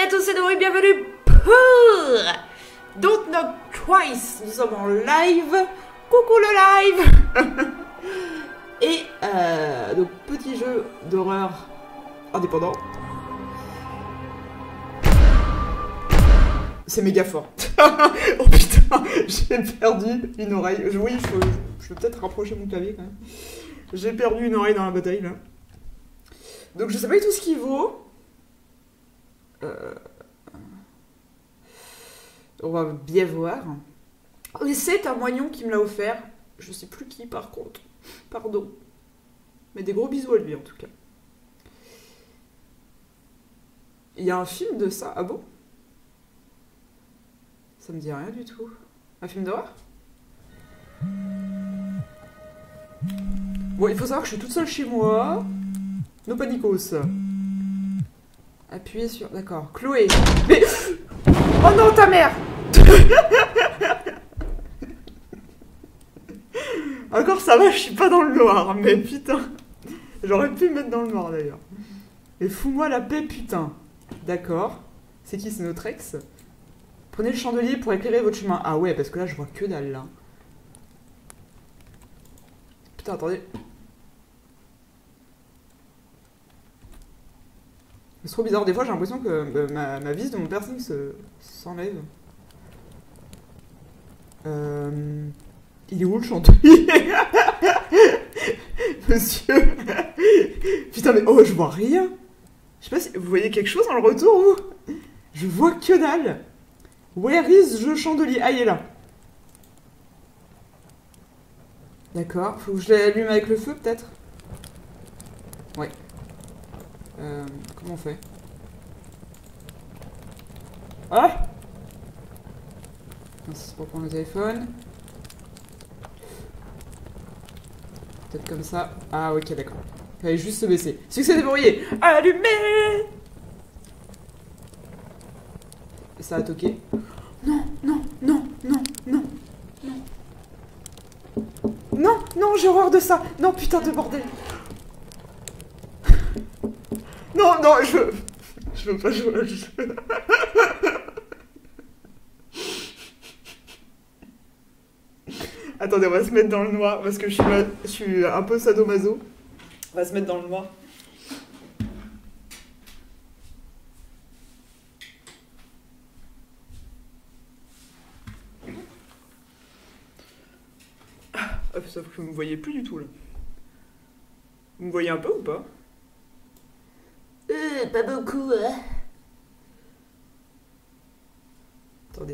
tous, c'est Doro et bienvenue pour Don't Knock Twice. Nous sommes en live. Coucou le live. Et donc petit jeu d'horreur indépendant. C'est méga fort. Oh putain, j'ai perdu une oreille. Oui, je vais peut-être rapprocher mon clavier quand même. J'ai perdu une oreille dans la bataille là. Donc je sais pas du tout ce qu'il vaut. On va bien voir. Et c'est un moignon qui me l'a offert. Je sais plus qui par contre. Pardon. Mais des gros bisous à lui en tout cas. Il y a un film de ça. Ah bon? Ça me dit rien du tout. Un film d'horreur? Bon, il faut savoir que je suis toute seule chez moi. No panicos. Appuyez sur... D'accord. Chloé. Mais... Oh non, ta mère. Encore ça va, je suis pas dans le noir. Mais putain. J'aurais pu me mettre dans le noir d'ailleurs. Et fous-moi la paix, putain. D'accord. C'est qui? C'est notre ex? Prenez le chandelier pour éclairer votre chemin. Ah ouais, parce que là, je vois que dalle, là. Putain, attendez. C'est trop bizarre. Des fois, j'ai l'impression que ma vis de mon piercing s'enlève. Il est où le chandelier? Monsieur. Putain, mais oh, je vois rien. Je sais pas si vous voyez quelque chose dans le retour, vous? Je vois que dalle. Where is the chandelier? Ah, il est là. D'accord. Faut que je l'allume avec le feu, peut-être? Ouais. Comment on fait? Ah! C'est pour prendre le téléphone. Peut-être comme ça. Ah, ok, d'accord. Il fallait juste se baisser. Succès débrouillé! Allumé! Et ça a toqué. Non, non, non, non, non, non. Non, non, j'ai horreur de ça. Non, putain de bordel. Non, non, je veux pas jouer au jeu. Attendez, on va se mettre dans le noir parce que je suis un peu sadomaso. On va se mettre dans le noir. Sauf que vous me voyez plus du tout là. Vous me voyez un peu ou pas? Pas beaucoup, hein. Attendez.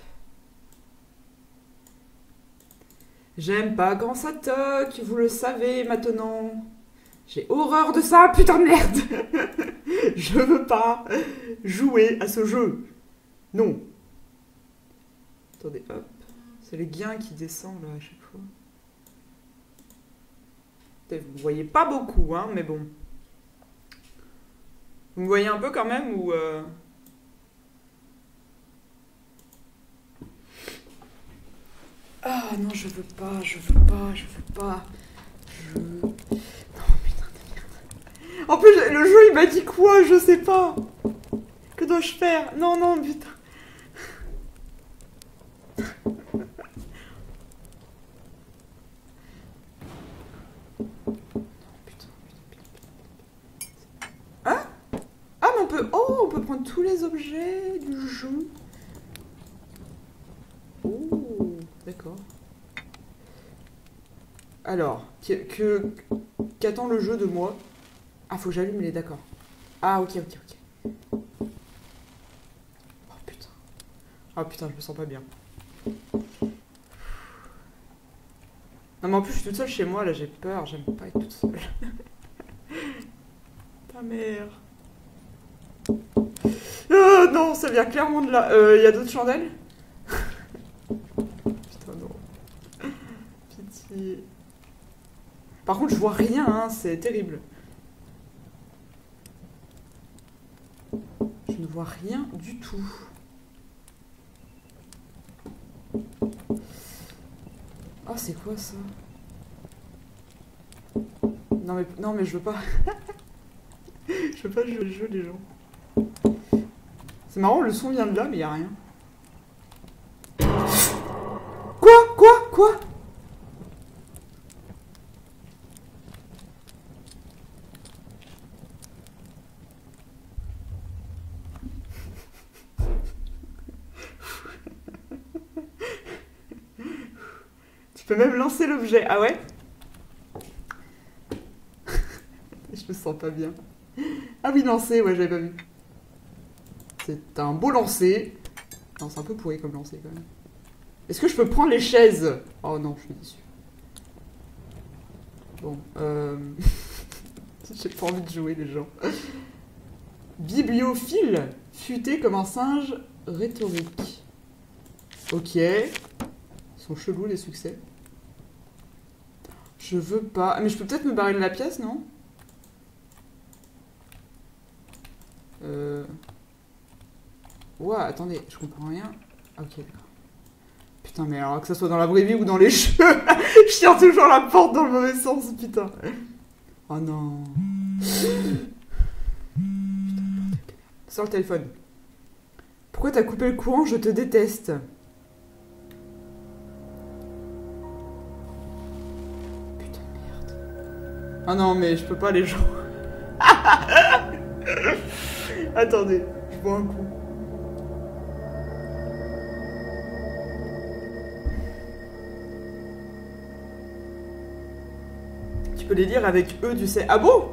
J'aime pas quand ça toque, vous le savez maintenant. J'ai horreur de ça, putain de merde. Je veux pas jouer à ce jeu. Non. Attendez, hop. C'est le gain qui descend là à chaque fois. Vous me voyez pas beaucoup, hein, mais bon. Vous me voyez un peu quand même ou... Ah non, je veux pas, je veux pas, je veux pas. Non, putain de merde. En plus, le jeu, il m'a dit quoi? Je sais pas. Que dois-je faire? Non, non, putain. On peut prendre tous les objets du jeu. Oh, d'accord. Alors, qu'attend le jeu de moi? Ah, faut que j'allume les, d'accord. Ah, ok. Oh putain. Ah putain, je me sens pas bien. Non mais en plus, je suis toute seule chez moi, là, j'ai peur. J'aime pas être toute seule. Ta mère. Non, ça vient clairement de là. Y a d'autres chandelles? Putain, non. Pitié. Par contre, je vois rien, hein, c'est terrible. Je ne vois rien du tout. Oh, c'est quoi ça? Non mais je veux pas. Je veux pas jouer le jeu, les gens. C'est marrant, le son vient de là, mais il a rien. Quoi? Tu peux même lancer l'objet. Ah ouais? Je me sens pas bien. Ah oui, lancer, ouais, j'avais pas vu. C'est un beau lancer. Non, c'est un peu pourri comme lancer quand même. Est-ce que je peux prendre les chaises? Oh non, je suis déçue. Bon, j'ai pas envie de jouer les gens. Bibliophile, futé comme un singe rhétorique. Ok. Ils sont chelous les succès. Je veux pas... Ah, mais je peux peut-être me barrer de la pièce, non? Ouah, attendez, je comprends rien. Ok, d'accord. Putain, mais alors que ça soit dans la vraie vie ou dans les jeux, je tire toujours la porte dans le mauvais sens, putain. Oh non. Sors le téléphone. Pourquoi t'as coupé le courant? Je te déteste. Putain de merde. Oh non, mais je peux pas les gens. Attendez, je bois un coup. Tu peux les lire avec eux, tu sais. Ah bon?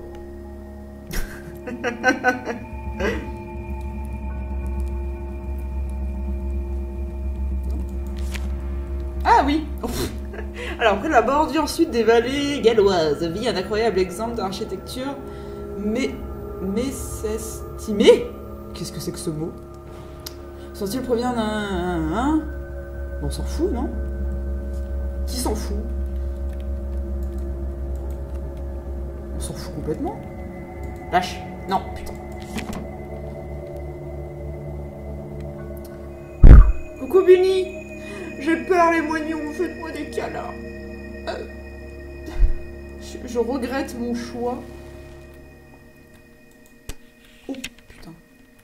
Ah oui. Alors, après la bordure sud des vallées galloises vit un incroyable exemple d'architecture mésestimée. Qu'est-ce que c'est que ce mot? Son style provient d'un... On s'en fout, non? Qui s'en fout? On s'en fout complètement. Lâche. Non, putain. Coucou Bunny. J'ai peur les moignons, faites-moi des câlins. Je regrette mon choix. Oh putain.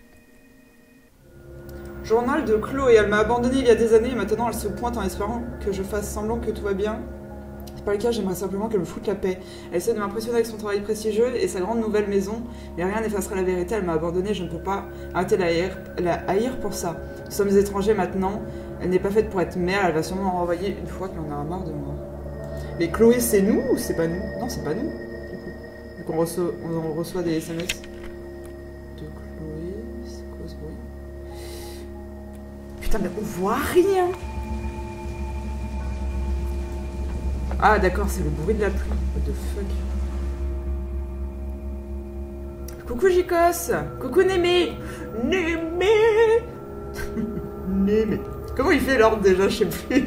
Journal de Chloé, elle m'a abandonné il y a des années et maintenant elle se pointe en espérant que je fasse semblant que tout va bien. C'est pas le cas, j'aimerais simplement qu'elle me foute la paix. Elle essaie de m'impressionner avec son travail prestigieux et sa grande nouvelle maison, mais rien n'effacera la vérité, elle m'a abandonné, je ne peux pas arrêter de la haïr pour ça. Nous sommes étrangers maintenant, elle n'est pas faite pour être mère, elle va sûrement me renvoyer une fois qu'elle en a marre de moi. Mais Chloé, c'est nous ou c'est pas nous? Non, c'est pas nous, du coup. Vu qu'on reçoit des SMS de Chloé, c'est quoi ce bruit? Putain, mais on voit rien! Ah d'accord, c'est le bruit de la pluie. What the fuck. Coucou Jicos. Coucou Némé. Némé. Némé. Comment il fait l'ordre déjà? Je sais plus.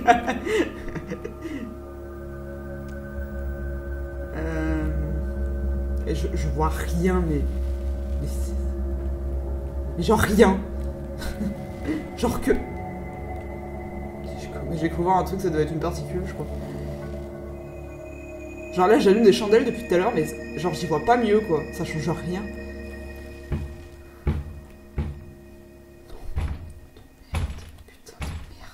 Et je vois rien, mais genre rien. Genre que... J'ai cru voir un truc, ça doit être une particule, je crois. Genre là, j'allume des chandelles depuis tout à l'heure, mais genre j'y vois pas mieux, quoi. Ça change rien. Putain de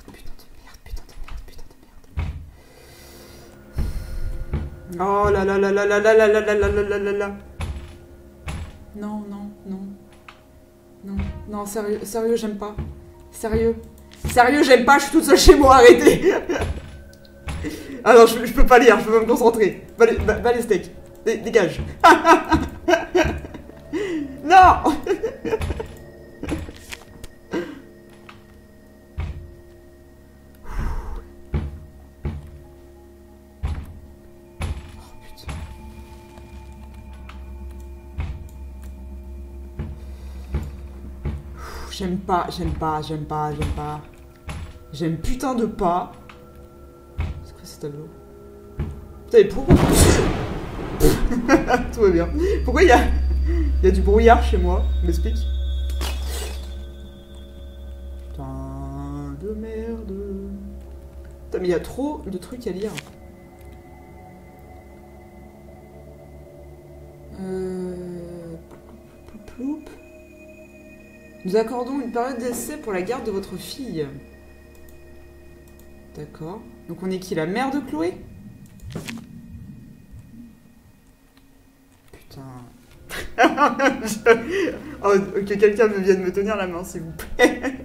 merde. Oh là là là là là là là là là là là là là. Non, non, non. Non, non, sérieux, j'aime pas. Sérieux, j'aime pas, je suis toute seule chez moi, arrêtez. Ah non, je peux pas lire, je peux pas me concentrer. Va les steaks. Dégage. Non. J'aime pas. J'aime putain de pas. C'est quoi ce tableau? Putain, mais pourquoi? Tout va bien. Pourquoi il y a du brouillard chez moi? M'explique. Putain de merde. Putain, mais il y a trop de trucs à lire. Ploup. Nous accordons une période d'essai pour la garde de votre fille. D'accord. Donc on est qui, la mère de Chloé? Putain. Oh, que quelqu'un vienne me tenir la main, s'il vous plaît.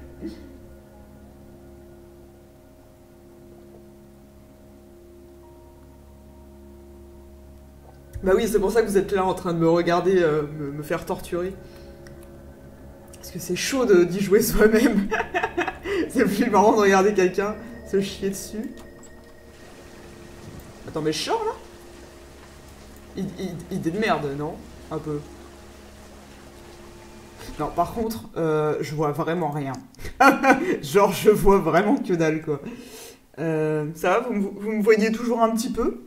Bah oui, c'est pour ça que vous êtes là en train de me regarder, me faire torturer. Parce que c'est chaud d'y jouer soi-même. C'est plus marrant de regarder quelqu'un se chier dessus. Attends, mais je sors là? Idée de merde, non? Un peu. Non, par contre, je vois vraiment rien. Genre, je vois vraiment que dalle, quoi. Ça va, vous me voyez toujours un petit peu?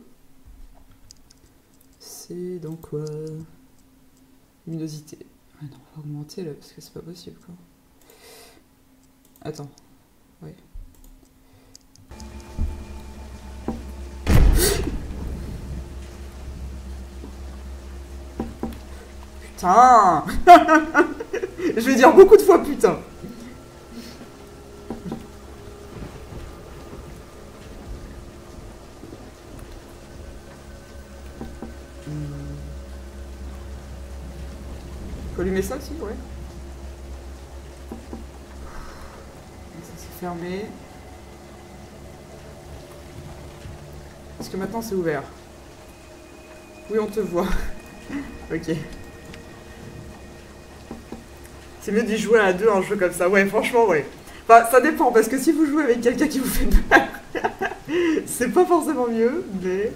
C'est donc quoi? Luminosité. Ouais, non, on va augmenter là, parce que c'est pas possible, quoi. Attends. Oui. Putain. Je vais dire beaucoup de fois putain. Faut allumer ça aussi, ouais. Ça c'est fermé. Est-ce que maintenant c'est ouvert? Oui, on te voit. Ok. C'est mieux d'y jouer à deux un jeu comme ça. Ouais, franchement, ouais. Enfin, ça dépend, parce que si vous jouez avec quelqu'un qui vous fait peur, c'est pas forcément mieux, mais...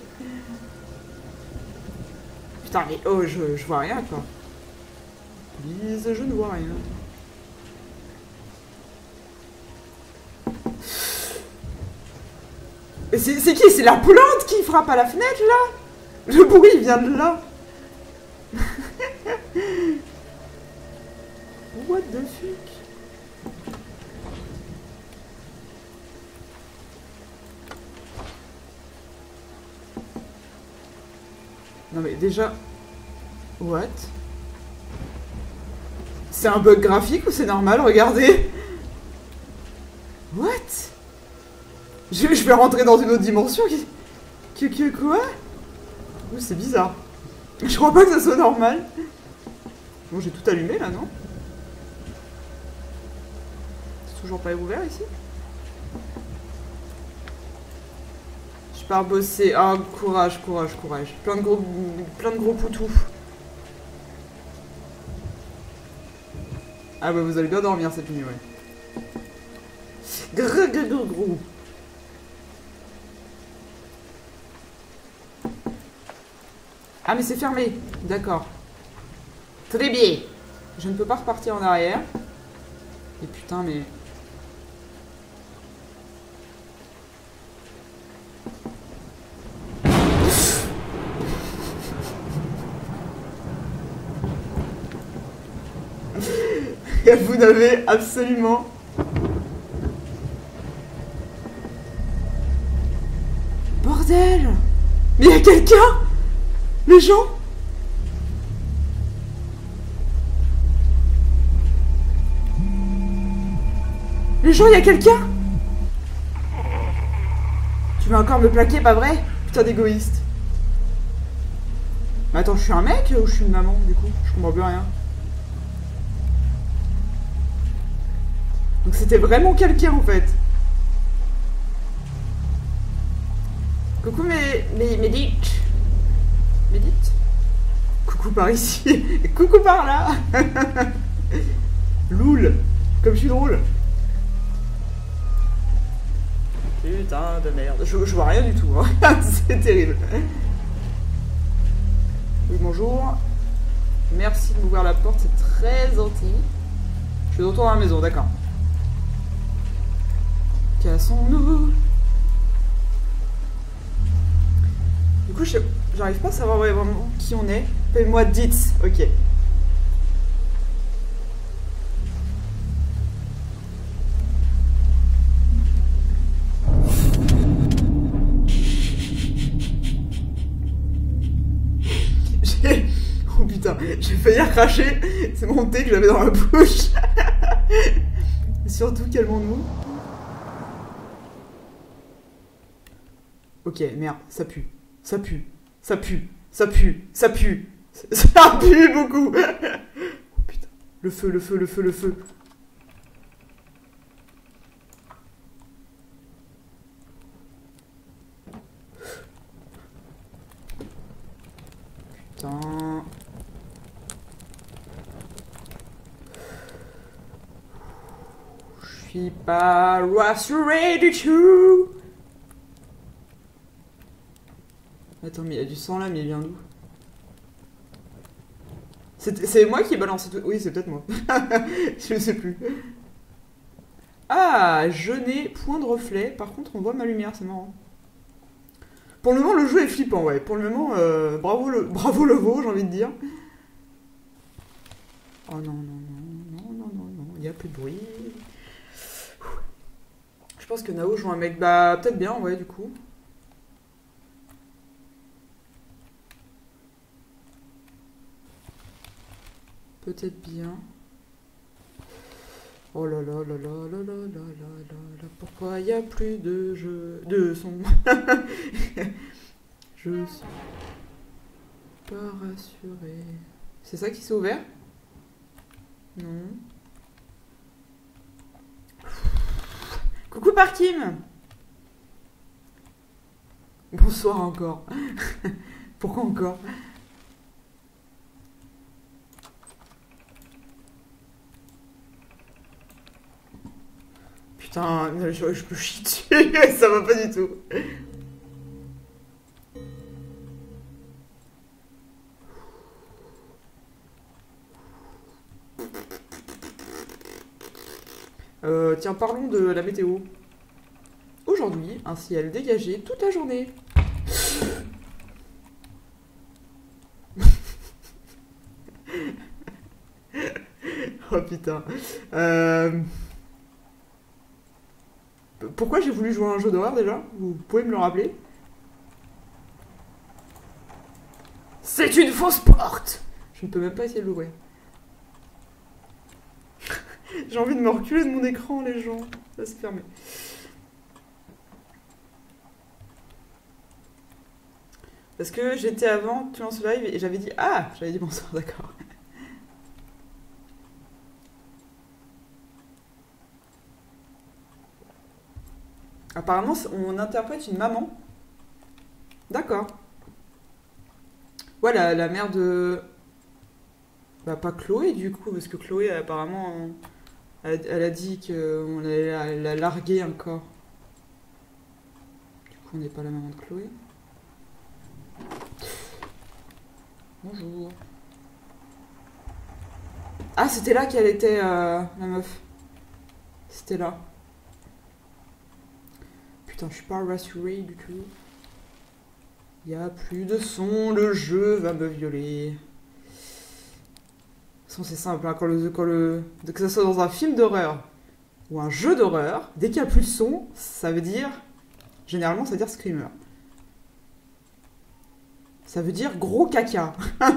Putain, mais oh, je vois rien, quoi. Please, je ne vois rien. Mais c'est qui? C'est la plante qui frappe à la fenêtre, là? Le bruit, il vient de là. What the fuck? Non mais déjà... What? C'est un bug graphique ou c'est normal? Regardez. What? Je vais rentrer dans une autre dimension. Quoi? Oh, c'est bizarre. Je crois pas que ça soit normal. Bon, j'ai tout allumé là, non? C'est toujours pas ouvert ici? Je pars bosser. Ah, courage, courage, courage. Plein de gros poutous. Ah bah vous allez bien dormir cette nuit, ouais. Gros. Ah mais c'est fermé. D'accord. Très bien. Je ne peux pas repartir en arrière. Et putain mais... Vous n'avez absolument... Bordel! Mais il y a quelqu'un! Les gens? Les gens, il y a quelqu'un? Tu vas encore me plaquer, pas vrai? Putain d'égoïste. Mais attends, je suis un mec ou je suis une maman, du coup? Je comprends plus rien. Donc c'était vraiment quelqu'un en fait. Coucou Médite. Médite. Coucou par ici. Et coucou par là. Loul. Comme je suis drôle. Putain de merde. Je vois rien du tout. Hein. C'est terrible. Oui, bonjour. Merci de m'ouvrir la porte, c'est très gentil. Je suis de retour dans la maison, d'accord. Cassons-nous. Du coup, j'arrive pas à savoir vraiment qui on est. Appelle-moi Ditz, ok. Oh putain, J'ai failli recracher. C'est mon thé que j'avais dans la bouche. Surtout, calmons-nous. Ok, merde, ça pue. Ça pue. Ça pue. Ça pue. Ça pue. Ça pue beaucoup. Oh putain. Le feu, le feu, le feu, le feu. Putain. Je suis pas rassuré du tout. Attends, mais il y a du sang là, mais il vient d'où? C'est moi qui ai balancé tout. Oui, c'est peut-être moi. Je sais plus. Ah, je n'ai point de reflet. Par contre, on voit ma lumière, c'est marrant. Pour le moment, le jeu est flippant, ouais. Pour le moment, bravo le veau, j'ai envie de dire. Oh non, non, non, non, non, non, non, il n'y a plus de bruit. Je pense que Nao joue un mec. Bah, peut-être bien, ouais, du coup. Peut-être bien. Oh là là là là là là là là là, pourquoi il n'y a plus de jeu de son? Je suis pas rassurée. C'est ça qui s'est ouvert? Non. Coucou Parkim. Bonsoir encore. Pourquoi encore? Putain, je peux chier dessus, ça va pas du tout. Tiens, parlons de la météo. Aujourd'hui, un ciel dégagé toute la journée. Oh putain. Pourquoi j'ai voulu jouer à un jeu d'horreur déjà? Vous pouvez me le rappeler? C'est une fausse porte! Je ne peux même pas essayer de l'ouvrir. J'ai envie de me reculer de mon écran, les gens. Ça se fermer. Parce que j'étais avant, tu lances le live, et j'avais dit... Ah! J'avais dit bonsoir, d'accord. Apparemment, on interprète une maman. D'accord. Ouais, la mère de... Bah, pas Chloé, du coup, parce que Chloé, apparemment, elle a dit qu'on allait la larguer encore. Du coup, on n'est pas la maman de Chloé. Bonjour. Ah, c'était là qu'elle était, la meuf. C'était là. Putain, je suis pas rassurée du tout. Il n'y a plus de son, le jeu va me violer. De toute façon, c'est simple, hein, que ça soit dans un film d'horreur ou un jeu d'horreur, dès qu'il n'y a plus de son, ça veut dire... Généralement, ça veut dire screamer. Ça veut dire gros caca.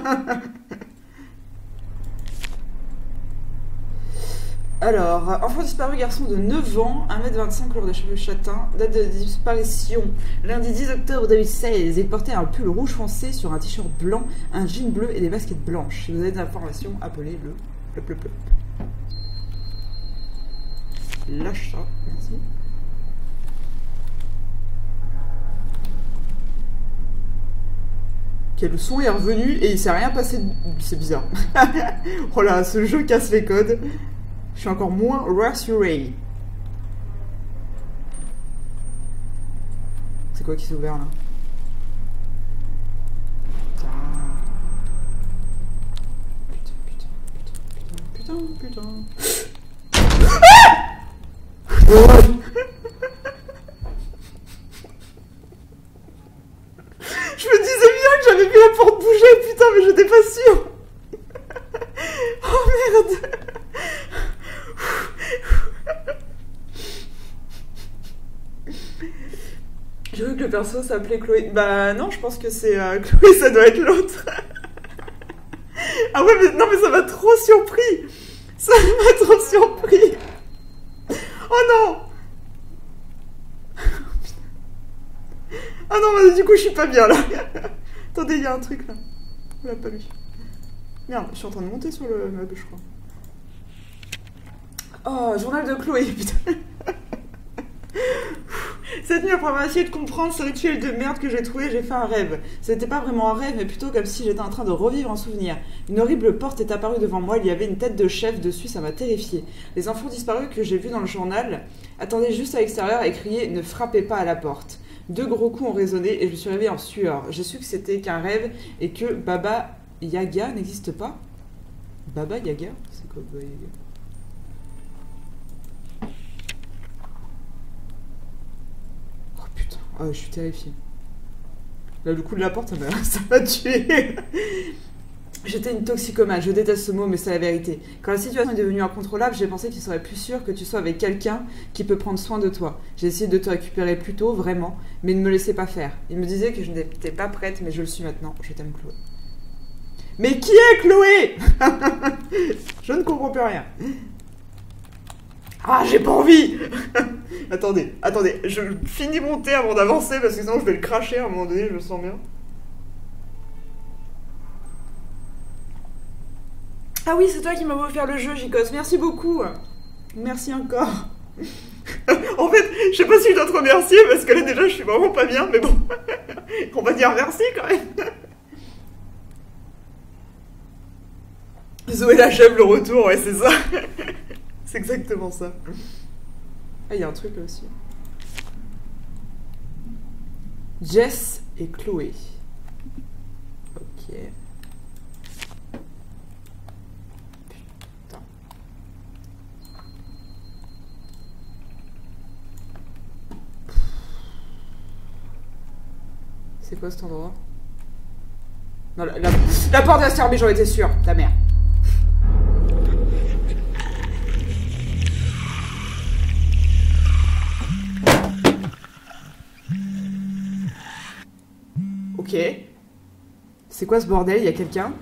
Alors, enfant disparu, garçon de 9 ans, 1m25, couleur de cheveux châtains, date de disparition. Lundi 10 octobre 2016, il portait un pull rouge foncé sur un t-shirt blanc, un jean bleu et des baskets blanches. Si vous avez des informations, appelez le pleup pleup pleup. Lâche ça, merci. Ok, le son est revenu et il s'est rien passé. C'est bizarre. Oh là, ce jeu casse les codes. Je suis encore moins rassuré. C'est quoi qui s'est ouvert là? Putain. Je me disais bien que j'avais vu la porte bouger, putain, mais j'étais pas sûre. Oh merde. J'ai vu que le perso s'appelait Chloé. Bah non, je pense que c'est Chloé, ça doit être l'autre. Ah ouais, mais non, mais ça m'a trop surpris. Ça m'a trop surpris. Oh non. Ah non, mais du coup, je suis pas bien, là. Attendez, il y a un truc, là. On l'a pas vu. Merde, je suis en train de monter sur le meuble, je crois. Oh, journal de Chloé, putain. Cette nuit, après avoir essayé de comprendre ce rituel de merde que j'ai trouvé, j'ai fait un rêve. Ce n'était pas vraiment un rêve, mais plutôt comme si j'étais en train de revivre un souvenir. Une horrible porte est apparue devant moi, il y avait une tête de chef dessus, ça m'a terrifiée. Les enfants disparus que j'ai vus dans le journal attendaient juste à l'extérieur et criaient « Ne frappez pas à la porte ». 2 gros coups ont résonné et je me suis réveillée en sueur. J'ai su que c'était qu'un rêve et que Baba Yaga n'existe pas. Baba Yaga? C'est quoi Baba Yaga? Oh putain, oh, je suis terrifiée. Là, le coup de la porte, ça m'a tué. J'étais une toxicomane, je déteste ce mot, mais c'est la vérité. Quand la situation est devenue incontrôlable, j'ai pensé qu'il serait plus sûr que tu sois avec quelqu'un qui peut prendre soin de toi. J'ai essayé de te récupérer plus tôt, vraiment, mais il ne me laissait pas faire. Il me disait que je n'étais pas prête, mais je le suis maintenant. Je t'aime, Chloé. Mais qui est Chloé? Je ne comprends plus rien. Ah, j'ai pas envie. Attendez, je finis mon thé avant d'avancer, parce que sinon je vais le cracher à un moment donné, je le sens bien. Ah oui, c'est toi qui m'as offert le jeu, Jikos. Merci beaucoup. Merci encore. En fait, je sais pas si je dois te remercier parce que là déjà je suis vraiment pas bien, mais bon, on va dire merci quand même. Zoé l'achève le retour, ouais, c'est ça. C'est exactement ça. Ah, il y a un truc là aussi. Jess et Chloé. Ok. C'est quoi cet endroit? Non, la porte va se fermer, j'en étais sûre. Ta mère. Ok. C'est quoi ce bordel? Il y a quelqu'un?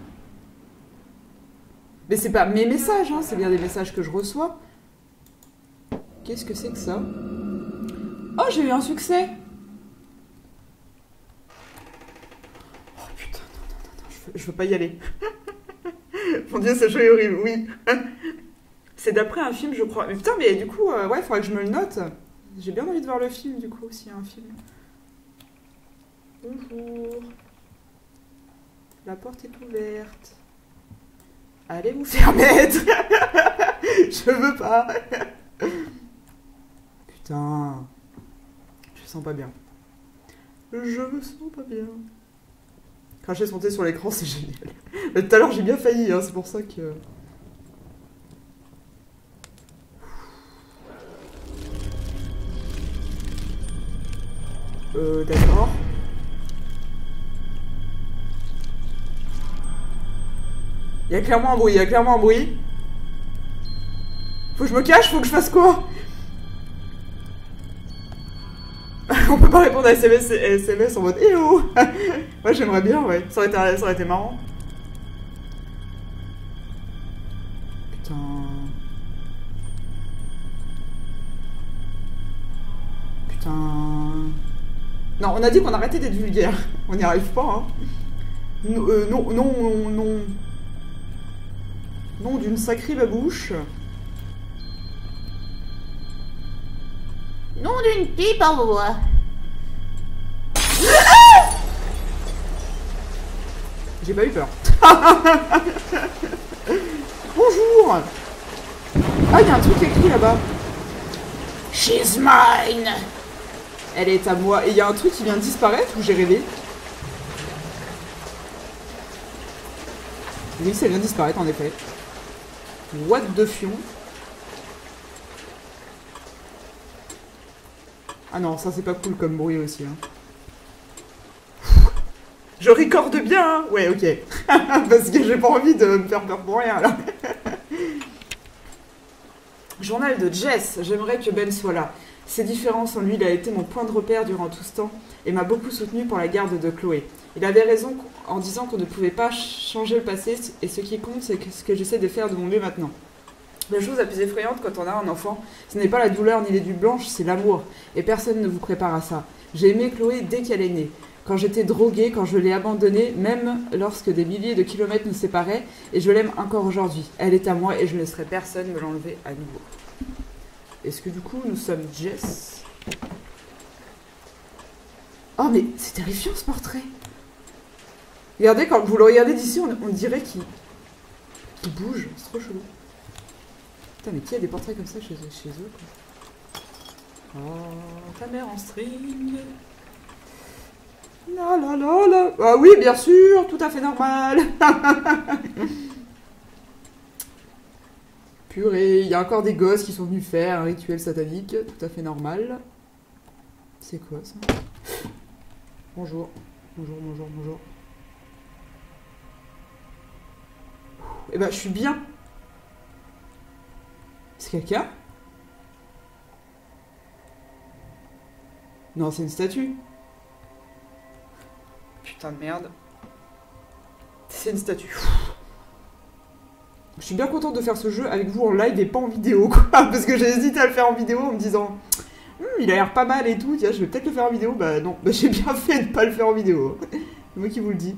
Mais c'est pas mes messages, hein, c'est bien des messages que je reçois. Qu'est-ce que c'est que ça? Oh, j'ai eu un succès! Je veux pas y aller. Mon dieu, ce jeu est horrible, oui. C'est d'après un film, je crois. Mais putain, mais du coup, ouais, il faudrait que je me le note. J'ai bien envie de voir le film, du coup, s'il y a un film. Bonjour. La porte est ouverte. Allez vous faire mettre. Je veux pas. Putain. Je me sens pas bien. Je me sens pas bien. Cracher son thé sur l'écran, c'est génial. Mais tout à l'heure, j'ai bien failli, hein, c'est pour ça que... D'accord. Il y a clairement un bruit, Faut que je me cache, faut que je fasse quoi? On peut pas répondre à SMS en mode « Eh oh !» Ouais, j'aimerais bien, ouais. Ça aurait été marrant. Putain... Putain... Non, on a dit qu'on arrêtait d'être vulgaire. On n'y arrive pas, hein. Non... Non d'une sacrée babouche. Nom d'une pipe en bois. J'ai pas eu peur. Bonjour. Ah, il y a un truc écrit là-bas. She's mine. Elle est à moi. Et il y a un truc qui vient de disparaître ou j'ai rêvé? Oui, ça vient de disparaître en effet. What the fion? Ah non, ça c'est pas cool comme bruit aussi. Hein. Je recorde bien, hein. Ouais, ok. Parce que j'ai pas envie de me faire peur pour rien, là. Journal de Jess. J'aimerais que Ben soit là. C'est différent sans lui, il a été mon point de repère durant tout ce temps et m'a beaucoup soutenu pour la garde de Chloé. Il avait raison en disant qu'on ne pouvait pas changer le passé, et ce qui compte, c'est ce que j'essaie de faire de mon mieux maintenant. La chose la plus effrayante quand on a un enfant, ce n'est pas la douleur ni les nuits blanches, c'est l'amour. Et personne ne vous prépare à ça. J'ai aimé Chloé dès qu'elle est née. Quand j'étais droguée, quand je l'ai abandonnée, même lorsque des milliers de kilomètres nous séparaient, et je l'aime encore aujourd'hui. Elle est à moi et je ne laisserai personne me l'enlever à nouveau. Est-ce que du coup nous sommes Jess? Oh mais c'est terrifiant ce portrait. Regardez, quand vous le regardez d'ici, on dirait qu'il bouge. C'est trop chelou. Putain, mais qui a des portraits comme ça chez eux, quoi. Oh, ta mère en string. La la la la. Ah oui, bien sûr, tout à fait normal. Purée, il y a encore des gosses qui sont venus faire un rituel satanique, tout à fait normal. C'est quoi ça? Bonjour, bonjour, bonjour, bonjour. Eh ben, je suis bien. C'est quelqu'un? Non, c'est une statue. Putain de merde. C'est une statue. Je suis bien contente de faire ce jeu avec vous en live et pas en vidéo, quoi. Parce que j'ai hésité à le faire en vidéo en me disant il a l'air pas mal et tout. Tiens, je vais peut-être le faire en vidéo. Bah non, bah, j'ai bien fait de pas le faire en vidéo. C'est moi qui vous le dis.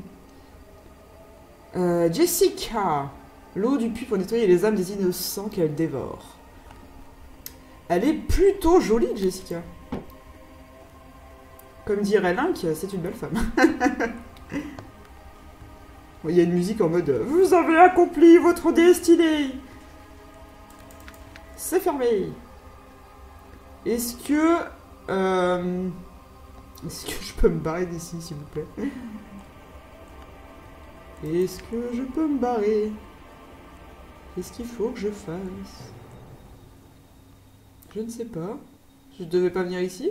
Jessica. L'eau du puits pour nettoyer les âmes des innocents qu'elle dévore. Elle est plutôt jolie, Jessica. Comme dirait Link, c'est une belle femme. Il y a une musique en mode « Vous avez accompli votre destinée !» C'est fermé. Est-ce que je peux me barrer d'ici, s'il vous plaît? Est-ce que je peux me barrer? Qu'est-ce qu'il faut que je fasse? Je ne sais pas. Je devais pas venir ici?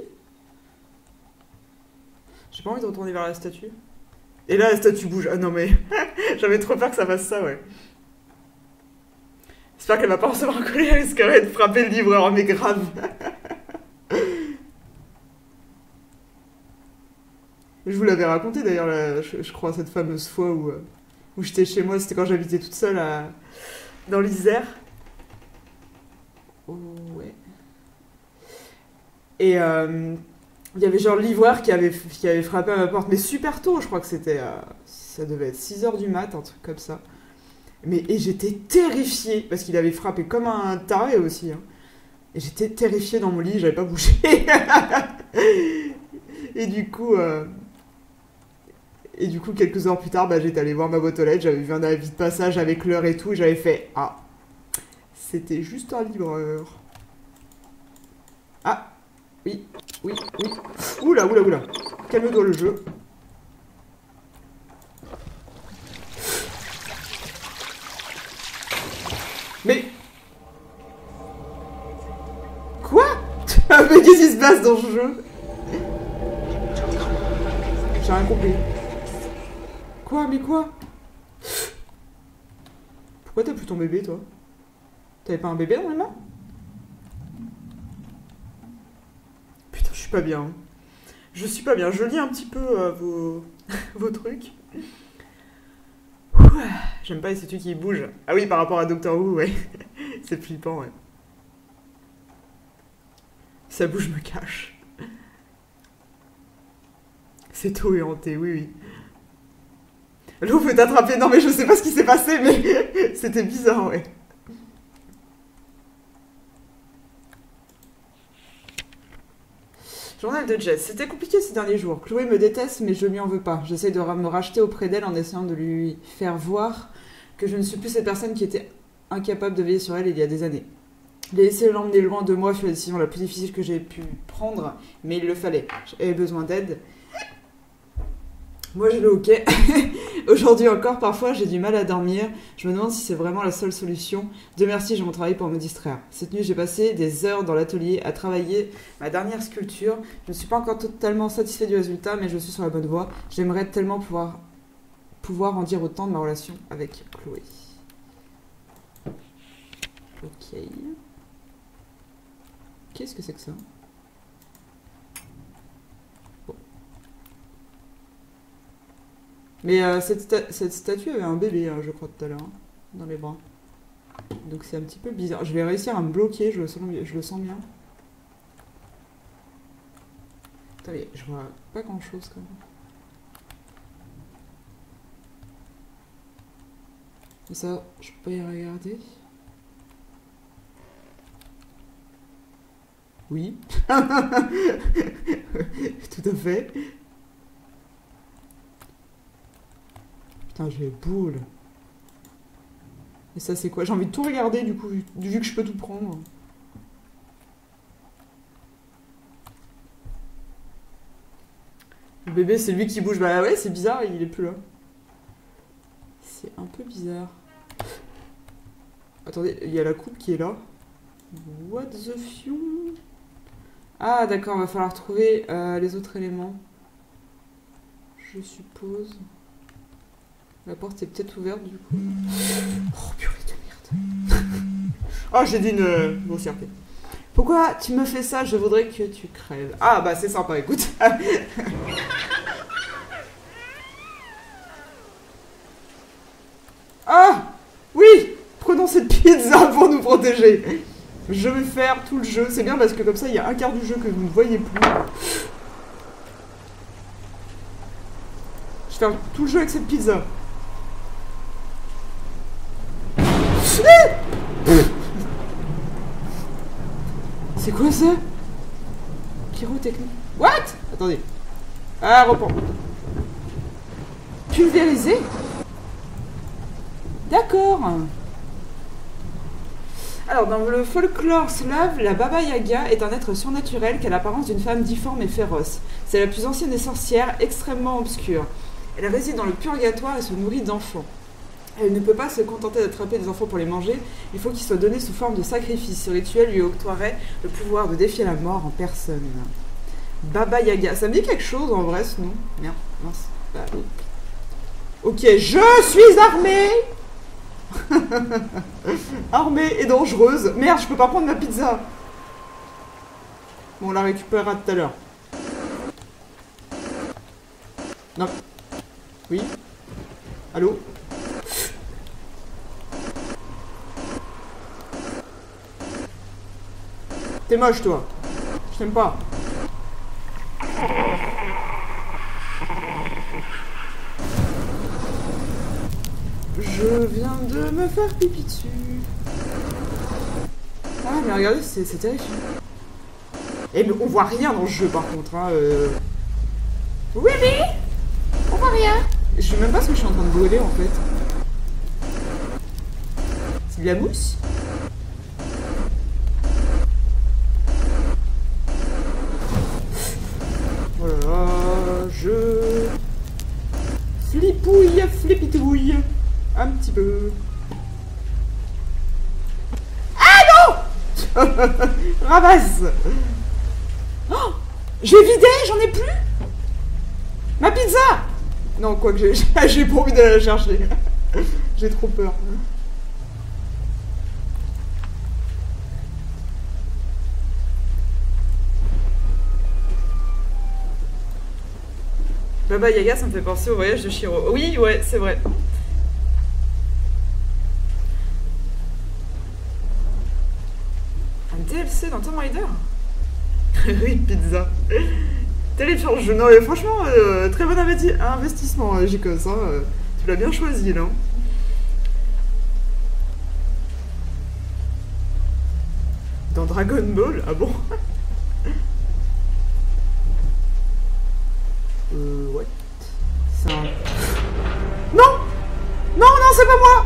J'ai pas envie de retourner vers la statue. Et là, la statue bouge. Ah non, mais j'avais trop peur que ça fasse ça, ouais. J'espère qu'elle va pas recevoir un collier, elle risquerait de frapper le livreur, mais grave. Je vous l'avais raconté d'ailleurs, je crois, cette fameuse fois où j'étais chez moi, c'était quand j'habitais toute seule dans l'Isère. Oh, ouais. Et il y avait genre le livreur qui avait frappé à ma porte, mais super tôt, je crois que c'était... ça devait être 6h du mat, un truc comme ça. Et j'étais terrifiée, parce qu'il avait frappé comme un taré aussi. Hein. Et j'étais terrifiée dans mon lit, j'avais pas bougé. Et du coup, quelques heures plus tard, bah, j'étais allée voir ma boîte aux lettres, j'avais vu un avis de passage avec l'heure et tout, et j'avais fait « Ah, c'était juste un livreur. » Ah, oui, oui, oui. Oula, oula, oula. Calme-toi le jeu. Mais... Quoi? Mais qu'est-ce qui se passe dans ce jeu? J'ai rien compris. Quoi? Mais quoi? Pourquoi t'as plus ton bébé, toi? T'avais pas un bébé dans les mains? Putain, je suis pas bien. Je suis pas bien. Je lis un petit peu vos trucs. J'aime pas les statues qui bougent. Ah oui, par rapport à Doctor Who, ouais. C'est flippant, ouais. Ça bouge, je me cache. C'est tôt et hanté, oui, oui. L'eau peut t'attraper. Non, mais je sais pas ce qui s'est passé, mais c'était bizarre, ouais. Journal de Jess. C'était compliqué ces derniers jours. Chloé me déteste, mais je lui en veux pas. J'essaie de me racheter auprès d'elle en essayant de lui faire voir que je ne suis plus cette personne qui était incapable de veiller sur elle il y a des années. Laisser l'emmener loin de moi fut la décision la plus difficile que j'ai pu prendre, mais il le fallait. J'avais besoin d'aide. Moi, j'ai le hockey. Aujourd'hui encore, parfois, j'ai du mal à dormir. Je me demande si c'est vraiment la seule solution. Dieu merci, j'ai mon travail pour me distraire. Cette nuit, j'ai passé des heures dans l'atelier à travailler ma dernière sculpture. Je ne suis pas encore totalement satisfait du résultat, mais je suis sur la bonne voie. J'aimerais tellement pouvoir en dire autant de ma relation avec Chloé. Ok. Qu'est-ce que c'est que ça? Mais cette statue avait un bébé, hein, je crois, tout à l'heure, hein, dans les bras. Donc c'est un petit peu bizarre. Je vais réussir à me bloquer, je le sens bien. Attendez, je vois pas grand chose quand même. Et ça, je peux pas y regarder. Oui. Tout à fait. Putain, j'ai les boules. Et ça, c'est quoi? J'ai envie de tout regarder, du coup, vu que je peux tout prendre. Le bébé, c'est lui qui bouge. Bah ouais, c'est bizarre, il est plus là. C'est un peu bizarre. Attendez, il y a la coupe qui est là. What the fion? Ah, d'accord, va falloir trouver les autres éléments. Je suppose. La porte est peut-être ouverte, du coup. Oh, purée de merde. Oh, j'ai dit une grossièreté. Pourquoi tu me fais ça? Je voudrais que tu crèves. Ah, bah c'est sympa, écoute. Ah! Oui! Prenons cette pizza pour nous protéger. Je vais faire tout le jeu. C'est bien parce que comme ça, il y a un quart du jeu que vous ne voyez plus. Je vais faire tout le jeu avec cette pizza. C'est quoi ça? Pyrotechnique. What? Attendez. Ah, reprends. Pulvérisé? D'accord. Alors, dans le folklore slave, la Baba Yaga est un être surnaturel qui a l'apparence d'une femme difforme et féroce. C'est la plus ancienne des sorcières, extrêmement obscure. Elle réside dans le purgatoire et se nourrit d'enfants. Elle ne peut pas se contenter d'attraper des enfants pour les manger, il faut qu'ils soient donnés sous forme de sacrifice. Ce rituel lui octroierait le pouvoir de défier la mort en personne. Baba Yaga, ça me dit quelque chose en vrai ce nom? Merde, mince. Bah, oui. Ok, je suis armée. Armée et dangereuse. Merde, je peux pas prendre ma pizza. Bon, on la récupérera tout à l'heure. Non. Oui. Allô? T'es moche, toi. Je t'aime pas. Je viens de me faire pipi dessus. Ah, mais regardez, c'est terrifiant. Et on voit rien dans le jeu, par contre. Hein, Oui, on voit rien. Je sais même pas ce que je suis en train de brûler, en fait. C'est de la mousse? Voilà, je... Flipouille, flipitouille. Un petit peu. Ah non. Ramasse. Oh, j'ai vidé, j'en ai plus. Ma pizza. Non, quoi que j'ai pas envie d'aller la chercher. J'ai trop peur. Baba Yaga, ça me fait penser au voyage de Shiro. Oui, ouais, c'est vrai. Un DLC dans Tomb Raider? Oui, pizza. Télécharge. Non, mais franchement, très bon investissement, Jikos. Hein, tu l'as bien choisi, là. Dans Dragon Ball? Ah bon? Ouais. C'est un... Non! Non, non, c'est pas moi!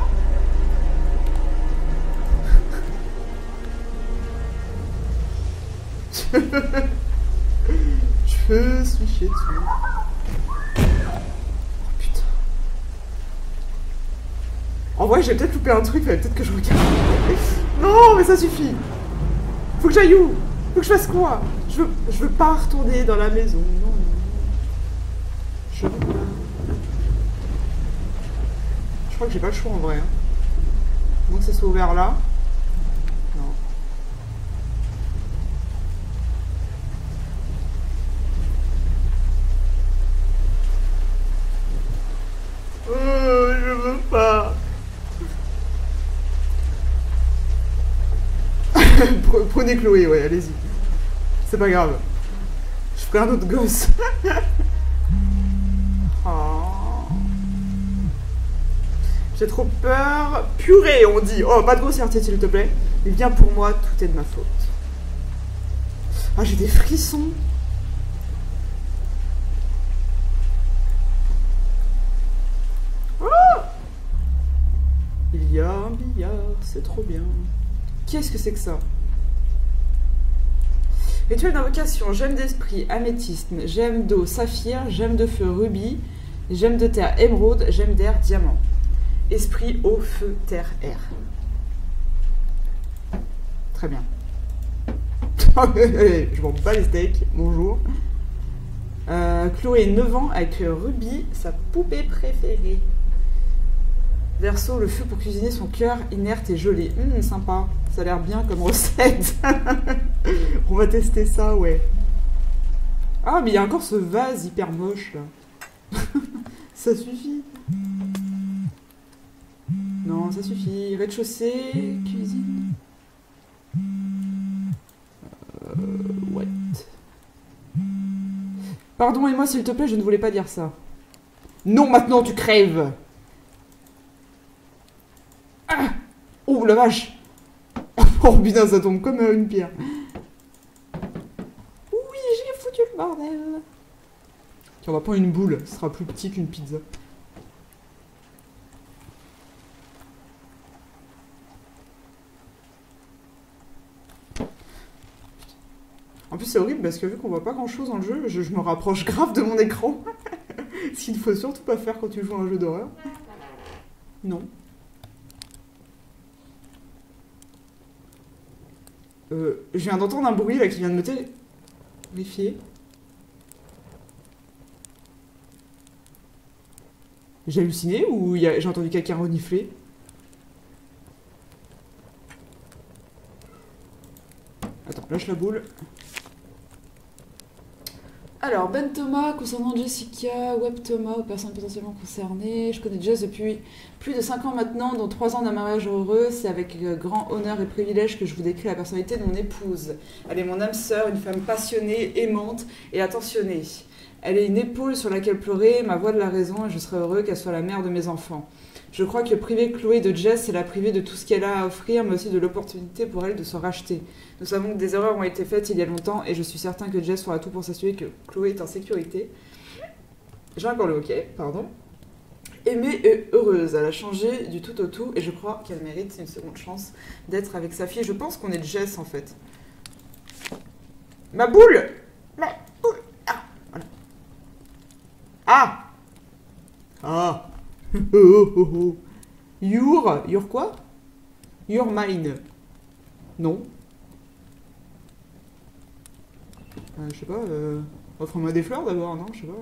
Je suis chié dessus. Oh putain. En vrai, j'ai peut-être loupé un truc, mais peut-être que je regarde. Non, mais ça suffit. Faut que j'aille où? Faut que je fasse quoi? Je veux pas retourner dans la maison. Non. Je veux pas. Je crois que j'ai pas le choix en vrai. Hein. Moi que ça soit ouvert là. Non. Prenez Chloé, ouais, allez-y. C'est pas grave. Je ferai un autre gosse. Oh. J'ai trop peur. Purée, on dit. Oh, pas de grossièreté, s'il te plaît. Mais viens pour moi, tout est de ma faute. Ah, j'ai des frissons. Oh, il y a un billard, c'est trop bien. Qu'est-ce que c'est que ça? Rituel d'invocation, gemme d'esprit, améthyste, gemme d'eau, saphir, gemme de feu, rubis, gemme de terre, émeraude, gemme d'air, diamant. Esprit, eau, feu, terre, air. Très bien. Je m'en bats les steaks, bonjour. Chloé, 9 ans, avec Ruby, sa poupée préférée. Verseau, le feu pour cuisiner son cœur inerte et gelé. Sympa, ça a l'air bien comme recette. On va tester ça, ouais. Ah, mais il y a encore ce vase hyper moche, là. Ça suffit. Non, ça suffit. Rez-de-chaussée, cuisine. What? Pardon, et moi, s'il te plaît, je ne voulais pas dire ça. Non, maintenant, tu crèves. Ah, oh, la vache. Oh, putain, ça tombe comme une pierre. Oui, j'ai foutu le bordel. Tiens, on va prendre une boule. Ce sera plus petit qu'une pizza. En plus, c'est horrible parce que vu qu'on voit pas grand chose dans le jeu, je me rapproche grave de mon écran. Ce qu'il ne faut surtout pas faire quand tu joues à un jeu d'horreur. Non. Je viens d'entendre un bruit là qui vient de me terrifier. J'ai halluciné ou j'ai entendu quelqu'un renifler? Attends, lâche la boule. Alors, Ben Thomas, concernant Jessica, Web Thomas, aux personnes potentiellement concernées. Je connais Jess depuis plus de 5 ans maintenant, dont 3 ans d'un mariage heureux. C'est avec grand honneur et privilège que je vous décris la personnalité de mon épouse. Elle est mon âme sœur, une femme passionnée, aimante et attentionnée. Elle est une épaule sur laquelle pleurer, ma voix de la raison, et je serais heureux qu'elle soit la mère de mes enfants. Je crois que priver Chloé de Jess, c'est la priver de tout ce qu'elle a à offrir, mais aussi de l'opportunité pour elle de se racheter. Nous savons que des erreurs ont été faites il y a longtemps, et je suis certain que Jess fera tout pour s'assurer que Chloé est en sécurité. J'ai encore le hockey, pardon. Aimée et heureuse, elle a changé du tout au tout, et je crois qu'elle mérite une seconde chance d'être avec sa fille. Je pense qu'on est Jess, en fait. Ma boule! Ma boule! Ah! Voilà. Ah! Ah! Your quoi? Your mine. Non. Je sais pas, offre-moi des fleurs d'abord, non? Je sais pas.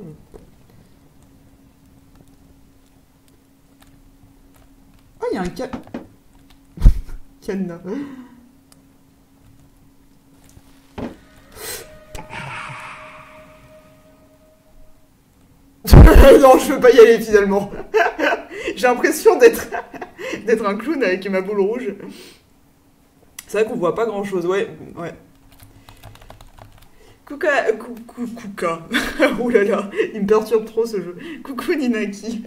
Ah, il y a un cadenas. Non, je peux pas y aller finalement. J'ai l'impression d'être un clown avec ma boule rouge. C'est vrai qu'on voit pas grand chose, ouais. Kuka. Ouh là là, il me perturbe trop ce jeu. Coucou Ninaki.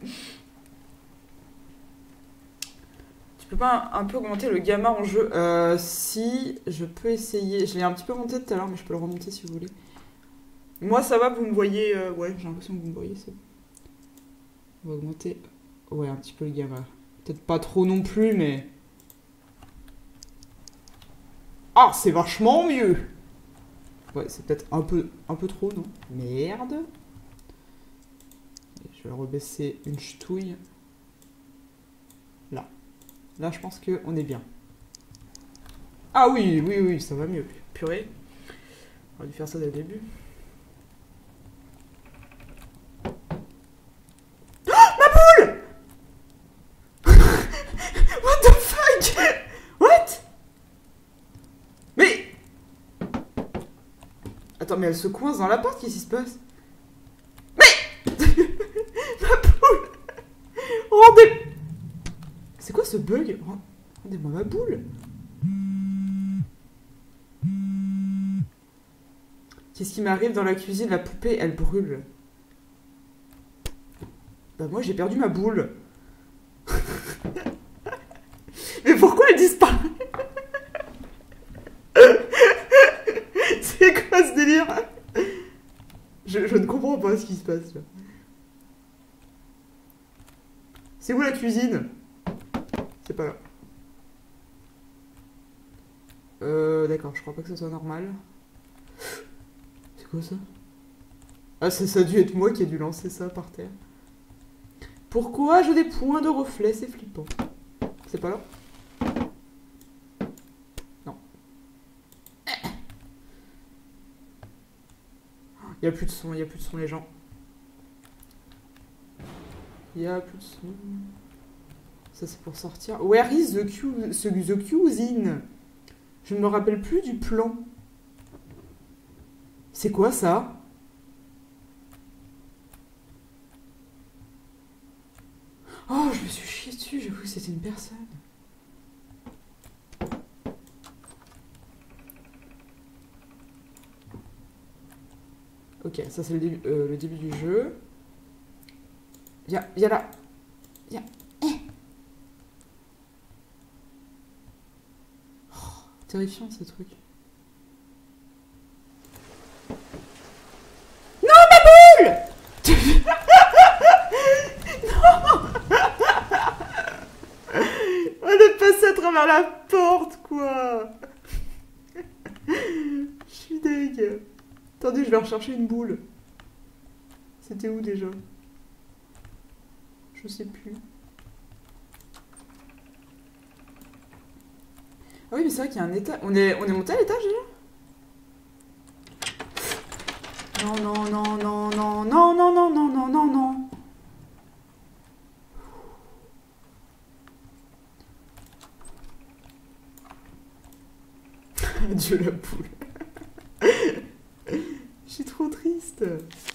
Tu peux pas un peu augmenter le gamma en jeu? Si, je peux essayer. Je l'ai un petit peu monté tout à l'heure, mais je peux le remonter si vous voulez. Moi ça va, vous me voyez. Ouais, j'ai l'impression que vous me voyez, c'est bon. On va augmenter. Ouais, un petit peu le gamma. Peut-être pas trop non plus, mais... Ah, c'est vachement mieux! Ouais, c'est peut-être un peu trop, non? Merde! Je vais rebaisser une ch'touille. Là. Là, je pense qu'on est bien. Ah oui, ça va mieux. Purée. On aurait dû faire ça dès le début. Attends, mais elle se coince dans la porte, qu'est-ce qui se passe? Mais ma boule! Rendez... C'est quoi ce bug? Rendez-moi ma boule! Qu'est-ce qui m'arrive dans la cuisine? La poupée, elle brûle. Bah moi, j'ai perdu ma boule. Mais pourquoi elle disparaît? C'est quoi ce délire? Je ne comprends pas ce qui se passe là. C'est où la cuisine? C'est pas là. D'accord, je crois pas que ce soit normal. C'est quoi ça? Ah, ça a dû être moi qui ai dû lancer ça par terre. Pourquoi j'ai des points de reflet? C'est flippant. C'est pas là? Non. Il y a plus de son, il y a plus de son les gens. Il y a plus de son. Ça c'est pour sortir. Where is the cuisine? Je ne me rappelle plus du plan. C'est quoi ça? Oh, je me suis chié dessus, j'ai cru que c'était une personne. Ok, ça c'est le début du jeu. Il y a là. Il y a... Oh, terrifiant ce truc. Non, ma boule! On est passé à travers la porte, quoi. Je suis deg. Attendez, je vais rechercher une boule. C'était où déjà? Je sais plus. Ah oui, mais c'est vrai qu'il y a un étage. On est monté à l'étage déjà? Non, non, non, non, non, non, non, non, non, non, non, non. Adieu la poule. Je suis trop triste.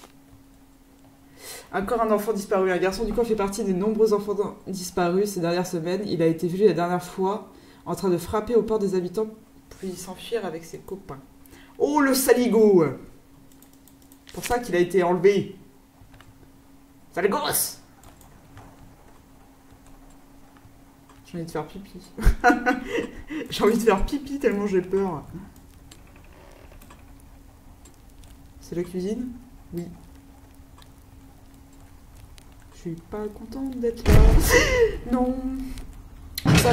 Encore un enfant disparu. Un garçon du coin fait partie des nombreux enfants disparus ces dernières semaines. Il a été vu la dernière fois en train de frapper aux portes des habitants puis s'enfuir avec ses copains. Oh le saligo! C'est pour ça qu'il a été enlevé. Sale gosse! J'ai envie de faire pipi. J'ai envie de faire pipi tellement j'ai peur. C'est la cuisine? Oui. Je suis pas contente d'être là. Non. Ça...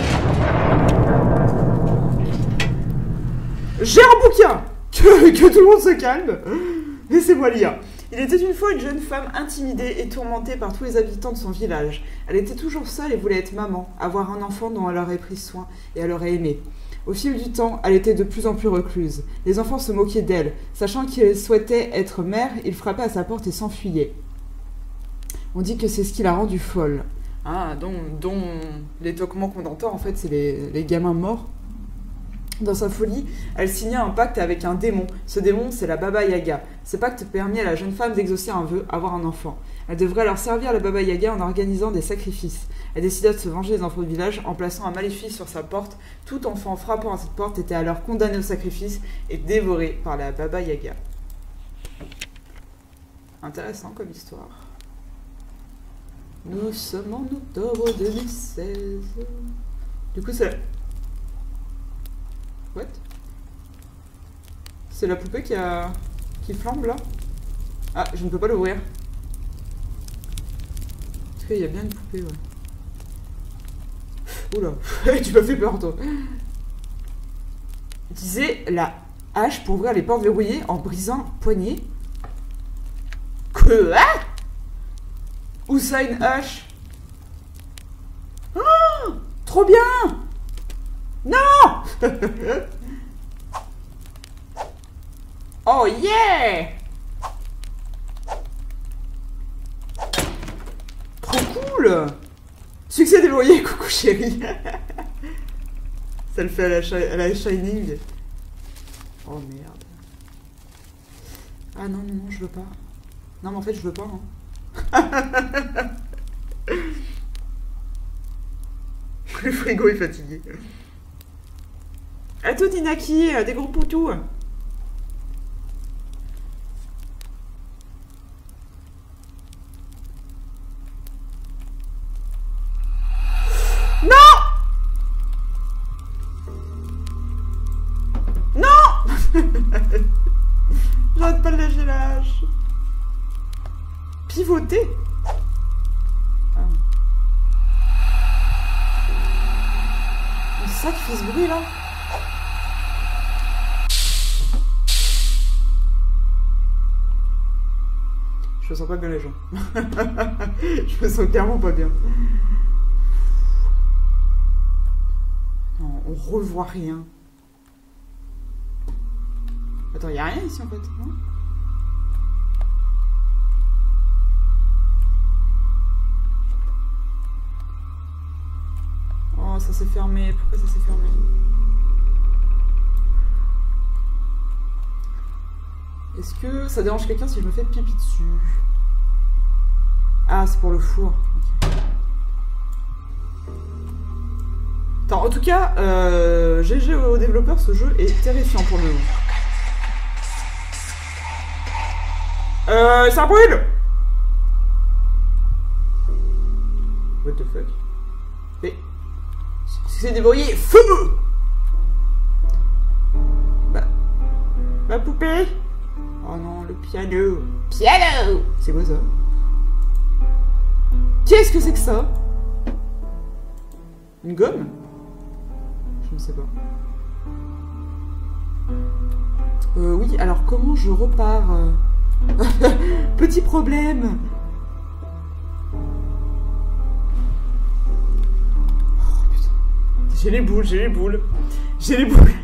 J'ai un bouquin. Que tout le monde se calme. Laissez-moi lire. Il était une fois une jeune femme intimidée et tourmentée par tous les habitants de son village. Elle était toujours seule et voulait être maman, avoir un enfant dont elle aurait pris soin et elle aurait aimé. Au fil du temps, elle était de plus en plus recluse. Les enfants se moquaient d'elle. Sachant qu'elle souhaitait être mère, ils frappaient à sa porte et s'enfuyaient. On dit que c'est ce qui l'a rendue folle. Ah, dont les toquements qu'on entend, en fait, c'est les gamins morts. Dans sa folie, elle signa un pacte avec un démon. Ce démon, c'est la Baba Yaga. Ce pacte permit à la jeune femme d'exaucer un vœu, avoir un enfant. Elle devrait alors servir la Baba Yaga en organisant des sacrifices. Elle décida de se venger des enfants du village en plaçant un maléfice sur sa porte. Tout enfant frappant à cette porte était alors condamné au sacrifice et dévoré par la Baba Yaga. Intéressant comme histoire. Nous sommes en octobre 2016. Du coup, c'est... What? C'est la poupée qui flambe là? Ah, je ne peux pas l'ouvrir. Parce qu'il y a bien une poupée, ouais. Oula, tu m'as fait peur, toi. Utilisez la hache pour ouvrir les portes verrouillées en brisant un poignet. Quoi? Où ça, une hache? Oh, trop bien! Non! Oh yeah! Trop cool! Succès débrouillé, coucou chérie. Ça le fait à la Shining. Oh merde. Ah non, non, non, je veux pas. Non, mais en fait, je veux pas. Hein. Le frigo est fatigué. À tout, Inaki, des gros poutous. J'arrête pas de lâcher la hache. Pivoter. Ah. C'est ça qui fait ce bruit là. Je me sens pas bien les gens. Je me sens clairement pas bien. Non, on revoit rien. Attends, y a rien ici en fait, non? Oh, ça s'est fermé. Pourquoi ça s'est fermé? Est-ce que ça dérange quelqu'un si je me fais pipi dessus? Ah, c'est pour le four. Okay. Attends, en tout cas, GG aux développeurs, ce jeu est terrifiant pour le moment. Ça brûle! What the fuck? Mais... c'est débrouillé. Feu! Ma poupée? Oh non, le piano. Piano! C'est quoi ça? Qu'est-ce que c'est que ça? Une gomme? Je ne sais pas. Oui, alors comment je repars? Petit problème. Oh putain. J'ai les boules, j'ai les boules. J'ai les boules.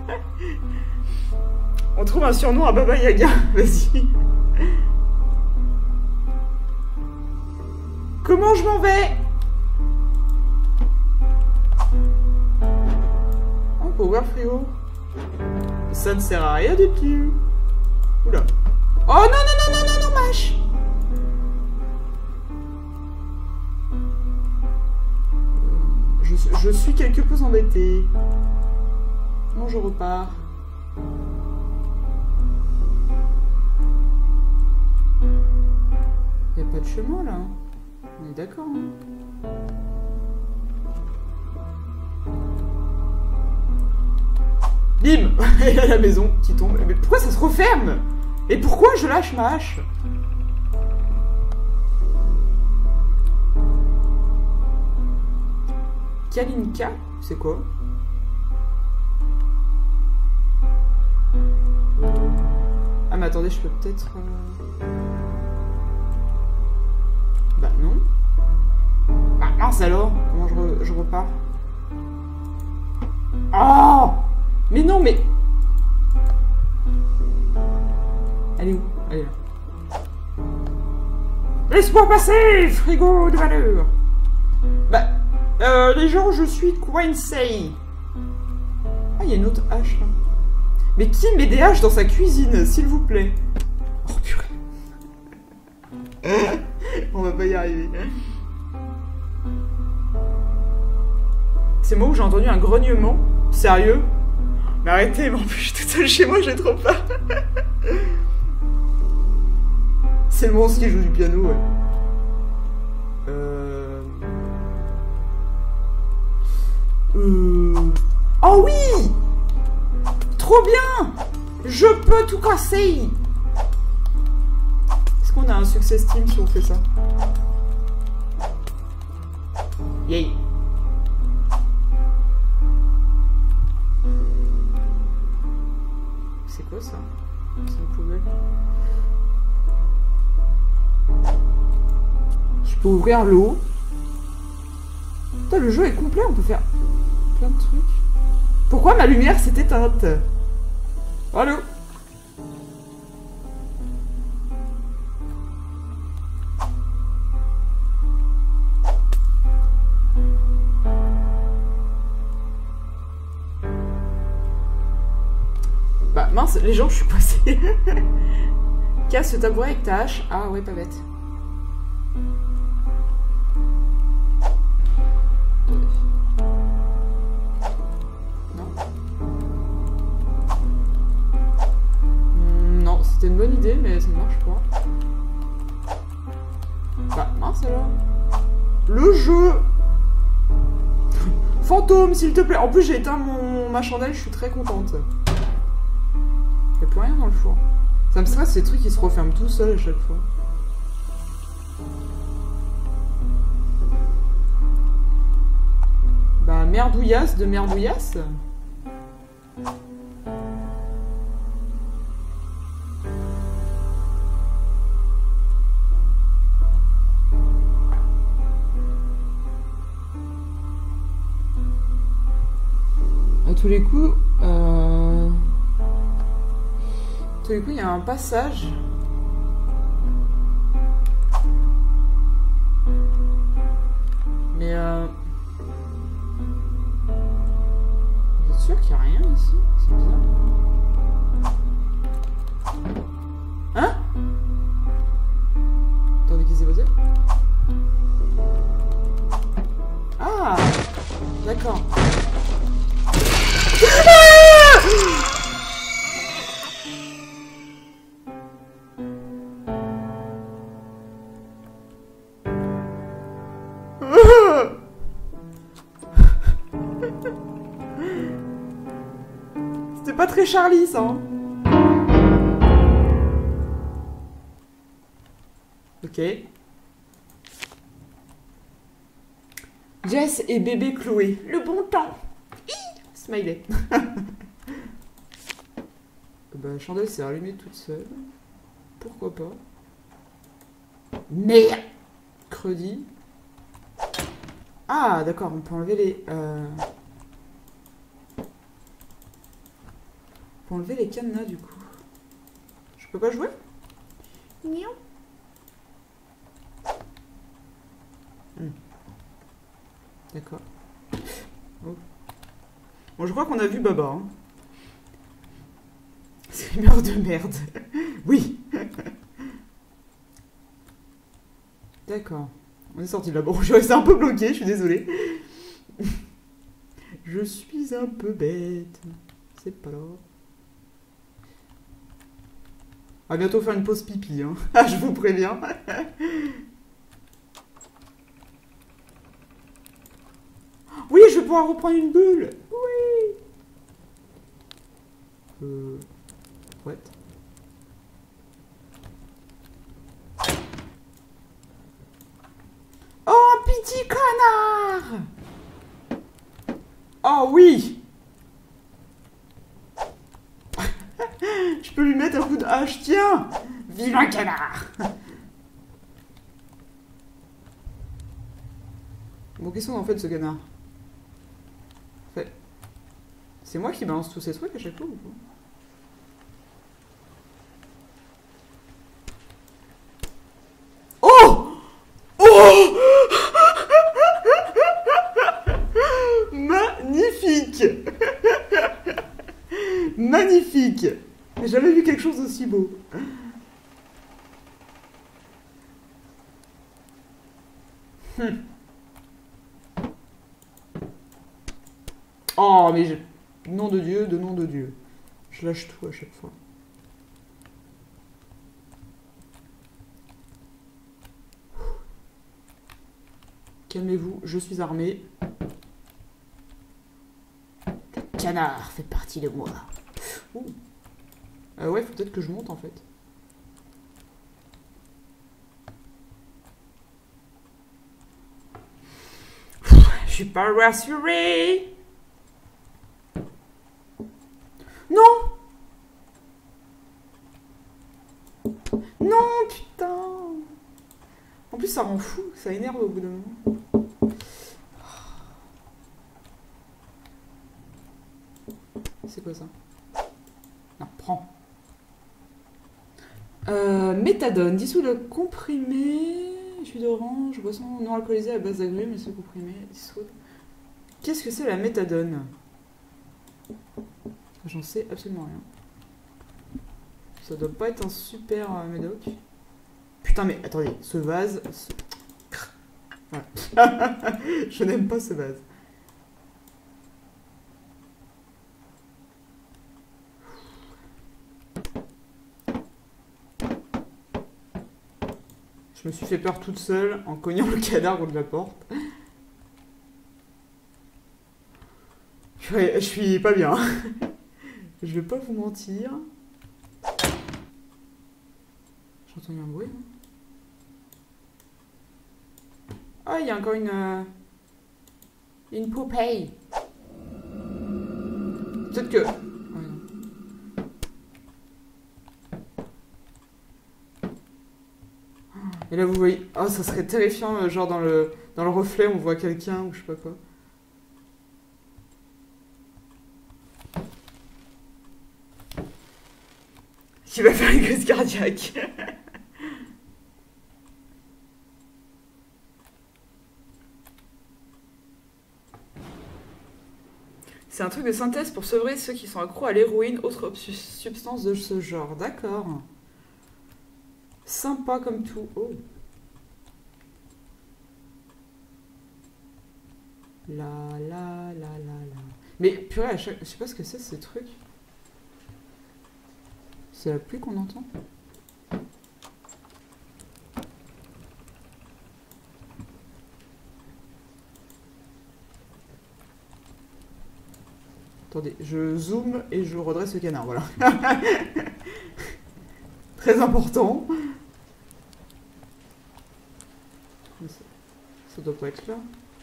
On trouve un surnom à Baba Yaga. Vas-y. Comment je m'en vais? Oh, power frigo. Ça ne sert à rien du tout. Oula. Oh non, non, non, non, non, non, mâche. Je suis quelque peu embêtée. Comment je repars? Il n'y a pas de chemin là. On est d'accord. Hein. Bim. Il y a la maison qui tombe. Mais pourquoi ça se referme? Et pourquoi je lâche ma hache? Kalinka? C'est quoi? Ah mais attendez, je peux peut-être... Bah non. Ah mince alors. Comment je repars? Oh! Mais non mais... Elle est où? Elle est là. Laisse-moi passer, frigo de valeur. Bah, les gens, je suis coincé. Ah, il y a une autre hache là. Mais qui met des haches dans sa cuisine, s'il vous plaît? Oh purée. On va pas y arriver. C'est moi où j'ai entendu un grognement. Sérieux? Mais arrêtez, mais en plus je suis toute seule chez moi, j'ai trop peur. C'est le monstre qui joue du piano, ouais. Oh oui! Trop bien! Je peux tout casser! Est-ce qu'on a un success team si on fait ça? Yay! C'est quoi ça? C'est une poubelle. Je peux ouvrir l'eau. Putain, le jeu est complet, on peut faire plein de trucs. Pourquoi ma lumière s'est éteinte? Allô? Bah mince, les gens, je suis coincée. Casse le tabouret avec ta hache. Ah ouais, pas bête. Non, c'était une bonne idée, mais ça ne marche pas. Bah mince alors. Le jeu. Fantôme, s'il te plaît. En plus, j'ai éteint ma chandelle, je suis très contente. Y'a plus rien dans le four. Ça me stresse ces trucs qui se referment tout seuls à chaque fois. Bah merdouillasse de merdouillasse. À tous les coups, il y a un passage. Mais vous êtes sûr qu'il n'y a rien ici? C'est bizarre. Hein? Attendez, qu'est-ce qui s'est passé? Ah! D'accord. C'était pas très Charlie, ça. Hein. Ok. Jess et bébé Chloé. Le bon temps. Smiley. Bah, la chandelle s'est allumée toute seule. Pourquoi pas? Merde! Credi. Ah, d'accord, on peut enlever les... On peut enlever les cadenas, du coup. Je peux pas jouer? Non. D'accord. Oh. Bon, je crois qu'on a vu Baba. Hein. C'est une heure de merde. Oui. D'accord. On est sorti de là. Bon, je suis resté un peu bloqué, je suis désolée. Je suis un peu bête. C'est pas là. On va bientôt faire une pause pipi. Hein. Je vous préviens. Oui, je vais pouvoir reprendre une bulle. Oui. What? Oh, petit connard! Oh oui! Je peux lui mettre un coup de hache, tiens! Vilain canard! Bon, qu'est-ce qu'on en fait de ce canard? C'est moi qui balance tous ces trucs à chaque fois ou quoi? Oh! Oh! Magnifique! Magnifique! J'ai jamais vu quelque chose d'aussi beau. Oh, mais je... Nom de Dieu, de nom de Dieu. Je lâche tout à chaque fois. Calmez-vous, je suis armé. Le canard fait partie de moi. Ouais, faut peut-être que je monte en fait. Je suis pas rassurée. Non! Non, putain! En plus, ça rend fou, ça énerve au bout d'un moment. C'est quoi ça? Non, prends. Méthadone, dissout le comprimé, jus d'orange, boisson non alcoolisée à base d'agrumes, et ce comprimé, dissout. Qu'est-ce que c'est la méthadone? J'en sais absolument rien. Ça doit pas être un super médoc. Putain, mais attendez, ce vase... Voilà. Je n'aime pas ce vase. Je me suis fait peur toute seule en cognant le cadavre contre la porte. Je suis pas bien. Je vais pas vous mentir. J'ai entendu un bruit. Ah, il y a encore une poupée. Peut-être que... Ouais, non. Et là, vous voyez... Oh, ça serait terrifiant, genre dans le reflet, on voit quelqu'un ou je sais pas quoi. Qui va faire une crise cardiaque. C'est un truc de synthèse pour sevrer ceux qui sont accros à l'héroïne, autre substance de ce genre. D'accord. Sympa comme tout. Oh. La. Mais purée, je sais pas ce que c'est ce truc. C'est la pluie qu'on entend? Attendez, je zoome et je redresse le canard, voilà. Très important. Ça doit pas être là.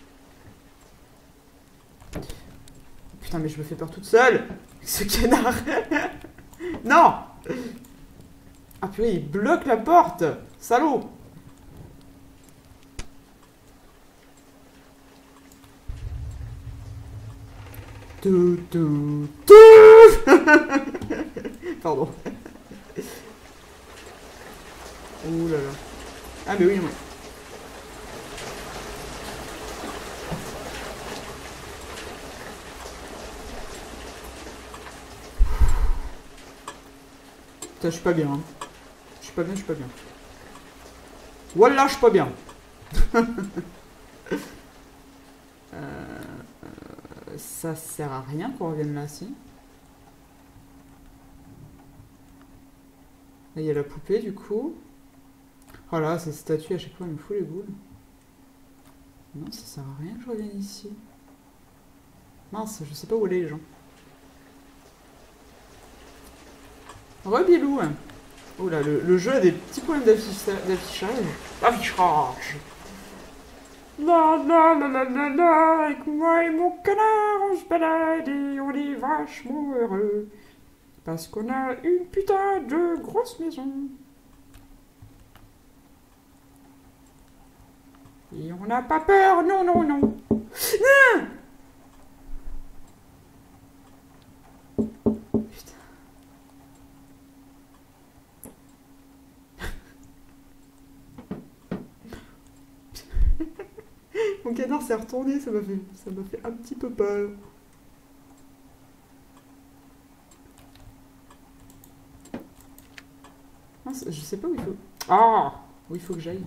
Putain, mais je me fais peur toute seule. Ce canard. Non. Ah purée, il bloque la porte. Salaud. Pardon. Ouh là là. Ah mais oui, oui. Putain, je suis pas bien. Hein. Je suis pas bien. Voilà, je suis pas bien. Ça sert à rien qu'on revienne là, si. Là, il y a la poupée, du coup. Oh là, cette statue, à chaque fois, elle me fout les boules. Non, ça sert à rien que je revienne ici. Mince, je sais pas où aller, les gens. Rebilou. Oh là, le jeu a des petits problèmes d'affichage. Affichage. La, avec moi et mon canard, on se balade et on est vachement heureux. Parce qu'on a une putain de grosse maison. Et on n'a pas peur, non. Ah putain. Mon canard s'est retourné, ça m'a fait un petit peu peur. Mince, je sais pas où il faut. Ah, où il faut que j'aille.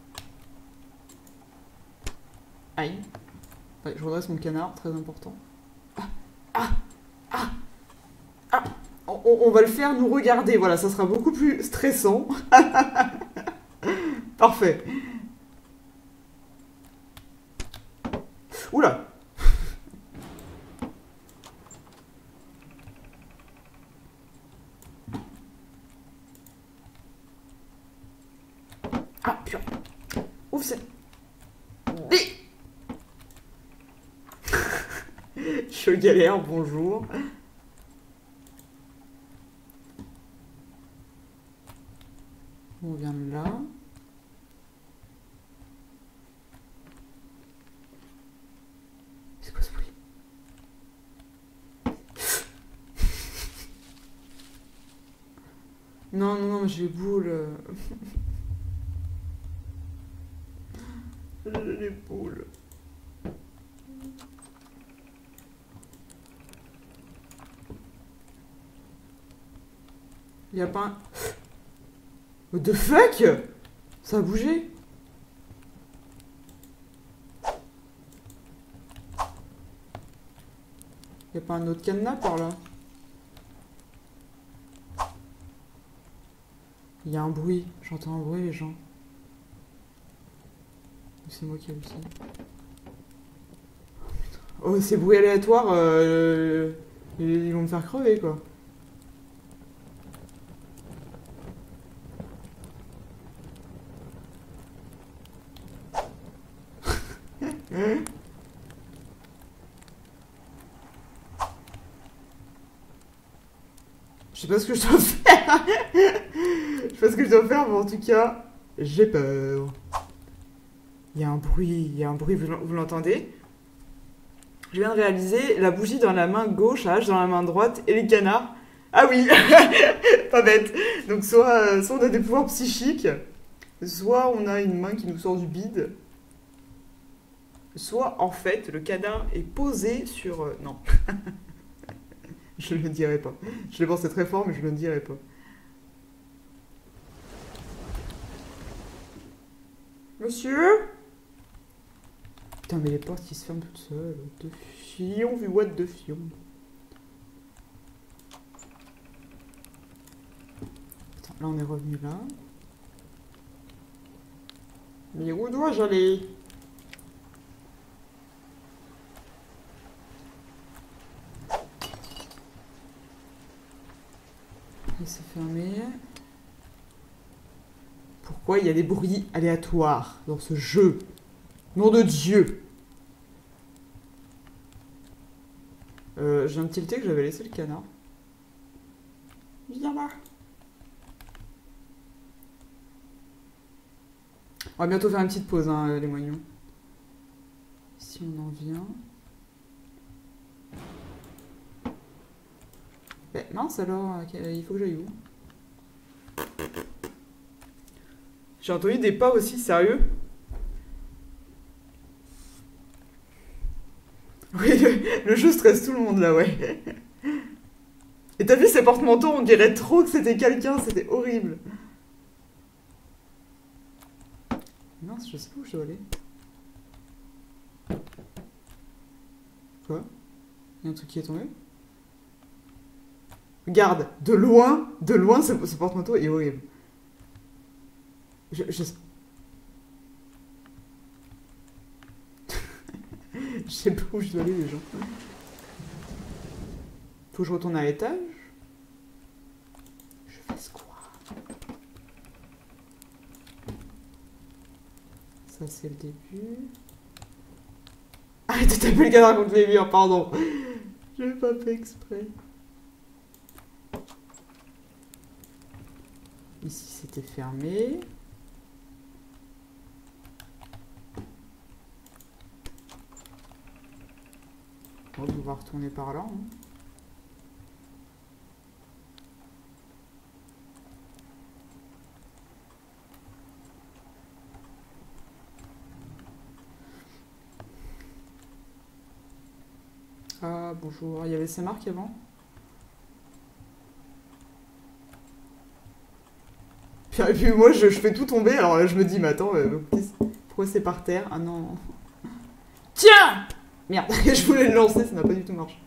Aïe. Ouais, je redresse mon canard, très important. On va le faire nous regarder, voilà, ça sera beaucoup plus stressant. Parfait. Oula. Ah, purée. Ouf, c'est... Je galère, bonjour. On vient de là. C'est quoi ce bruit? Non, j'ai les boules. J'ai les boules. Il y a pas un... What the fuck? Ça a bougé? Il y a pas un autre cadenas par là? Il y a un bruit. J'entends un bruit, les gens. C'est moi qui hallucine. Oh, ces bruits aléatoires, ils vont me faire crever, quoi. Je sais pas ce que je dois faire. Je sais pas ce que je dois faire, mais en tout cas, j'ai peur. Il y a un bruit, vous l'entendez? Je viens de réaliser la bougie dans la main gauche, la hache dans la main droite et les canards. Ah oui. Pas bête. Donc soit on a des pouvoirs psychiques, soit on a une main qui nous sort du bide, soit en fait le canard est posé sur... non. Je ne le dirai pas. Je l'ai pensé très fort, mais je ne le dirai pas. Monsieur? Putain, mais les portes qui se ferment toutes seules. De fion, vu what de fion. Attends, là on est revenu là. Mais où dois-je aller? Il s'est fermé. Pourquoi il y a des bruits aléatoires dans ce jeu? Nom de Dieu! Je viens de tilter que j'avais laissé le canard. Viens là! On va bientôt faire une petite pause, hein, les moignons. Si on en vient... Ben, mince alors, il faut que j'aille où? J'ai entendu des pas aussi, sérieux? Oui, le jeu stresse tout le monde là, ouais. Et t'as vu ces porte-manteaux, on dirait trop que c'était quelqu'un, c'était horrible. Mince, je sais pas où je dois aller. Quoi? Il y a un truc qui est tombé? Regarde, de loin, ce porte-manteau est horrible. Je sais pas où je dois aller, les gens. Faut que je retourne à l'étage. Je fais quoi? Ça, c'est le début. Arrête de taper le cadavre contre les murs, pardon. Je l'ai pas fait exprès. Ici, c'était fermé. On va pouvoir retourner par là. Hein. Ah, bonjour. Il y avait ces marques avant? Et puis moi, je fais tout tomber. Alors là, je me dis, mais attends, pourquoi c'est par terre? Ah non. Tiens! Merde, je voulais le lancer, ça n'a pas du tout marché.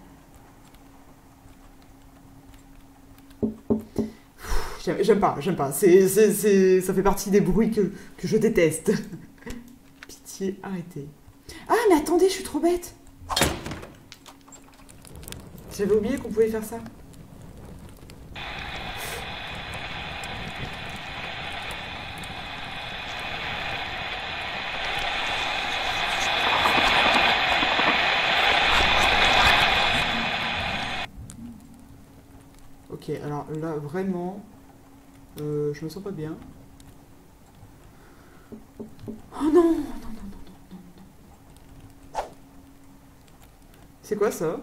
J'aime pas. Ça fait partie des bruits que je déteste. Pitié, arrêtez. Ah, mais attendez, je suis trop bête. J'avais oublié qu'on pouvait faire ça. Ok, alors là, vraiment, je me sens pas bien. Oh non, non. C'est quoi ça?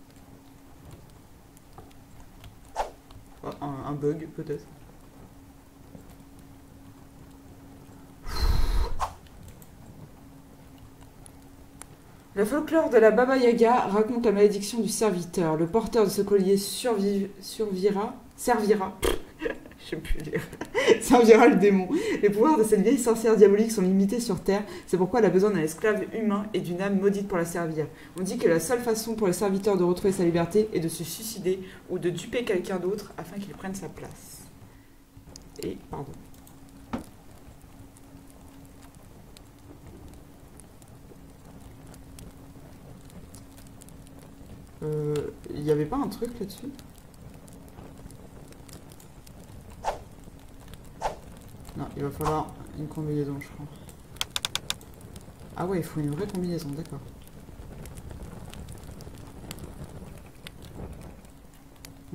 Oh, un bug, peut-être. Le folklore de la Baba Yaga raconte la malédiction du serviteur. Le porteur de ce collier servira. Je sais plus lire. Servira le démon. Les pouvoirs de cette vieille sorcière diabolique sont limités sur Terre. C'est pourquoi elle a besoin d'un esclave humain et d'une âme maudite pour la servir. On dit que la seule façon pour le serviteur de retrouver sa liberté est de se suicider ou de duper quelqu'un d'autre afin qu'il prenne sa place. Et, pardon. Il n'y avait pas un truc là-dessus? Non, il va falloir une combinaison, je crois. Ah ouais, il faut une vraie combinaison, d'accord.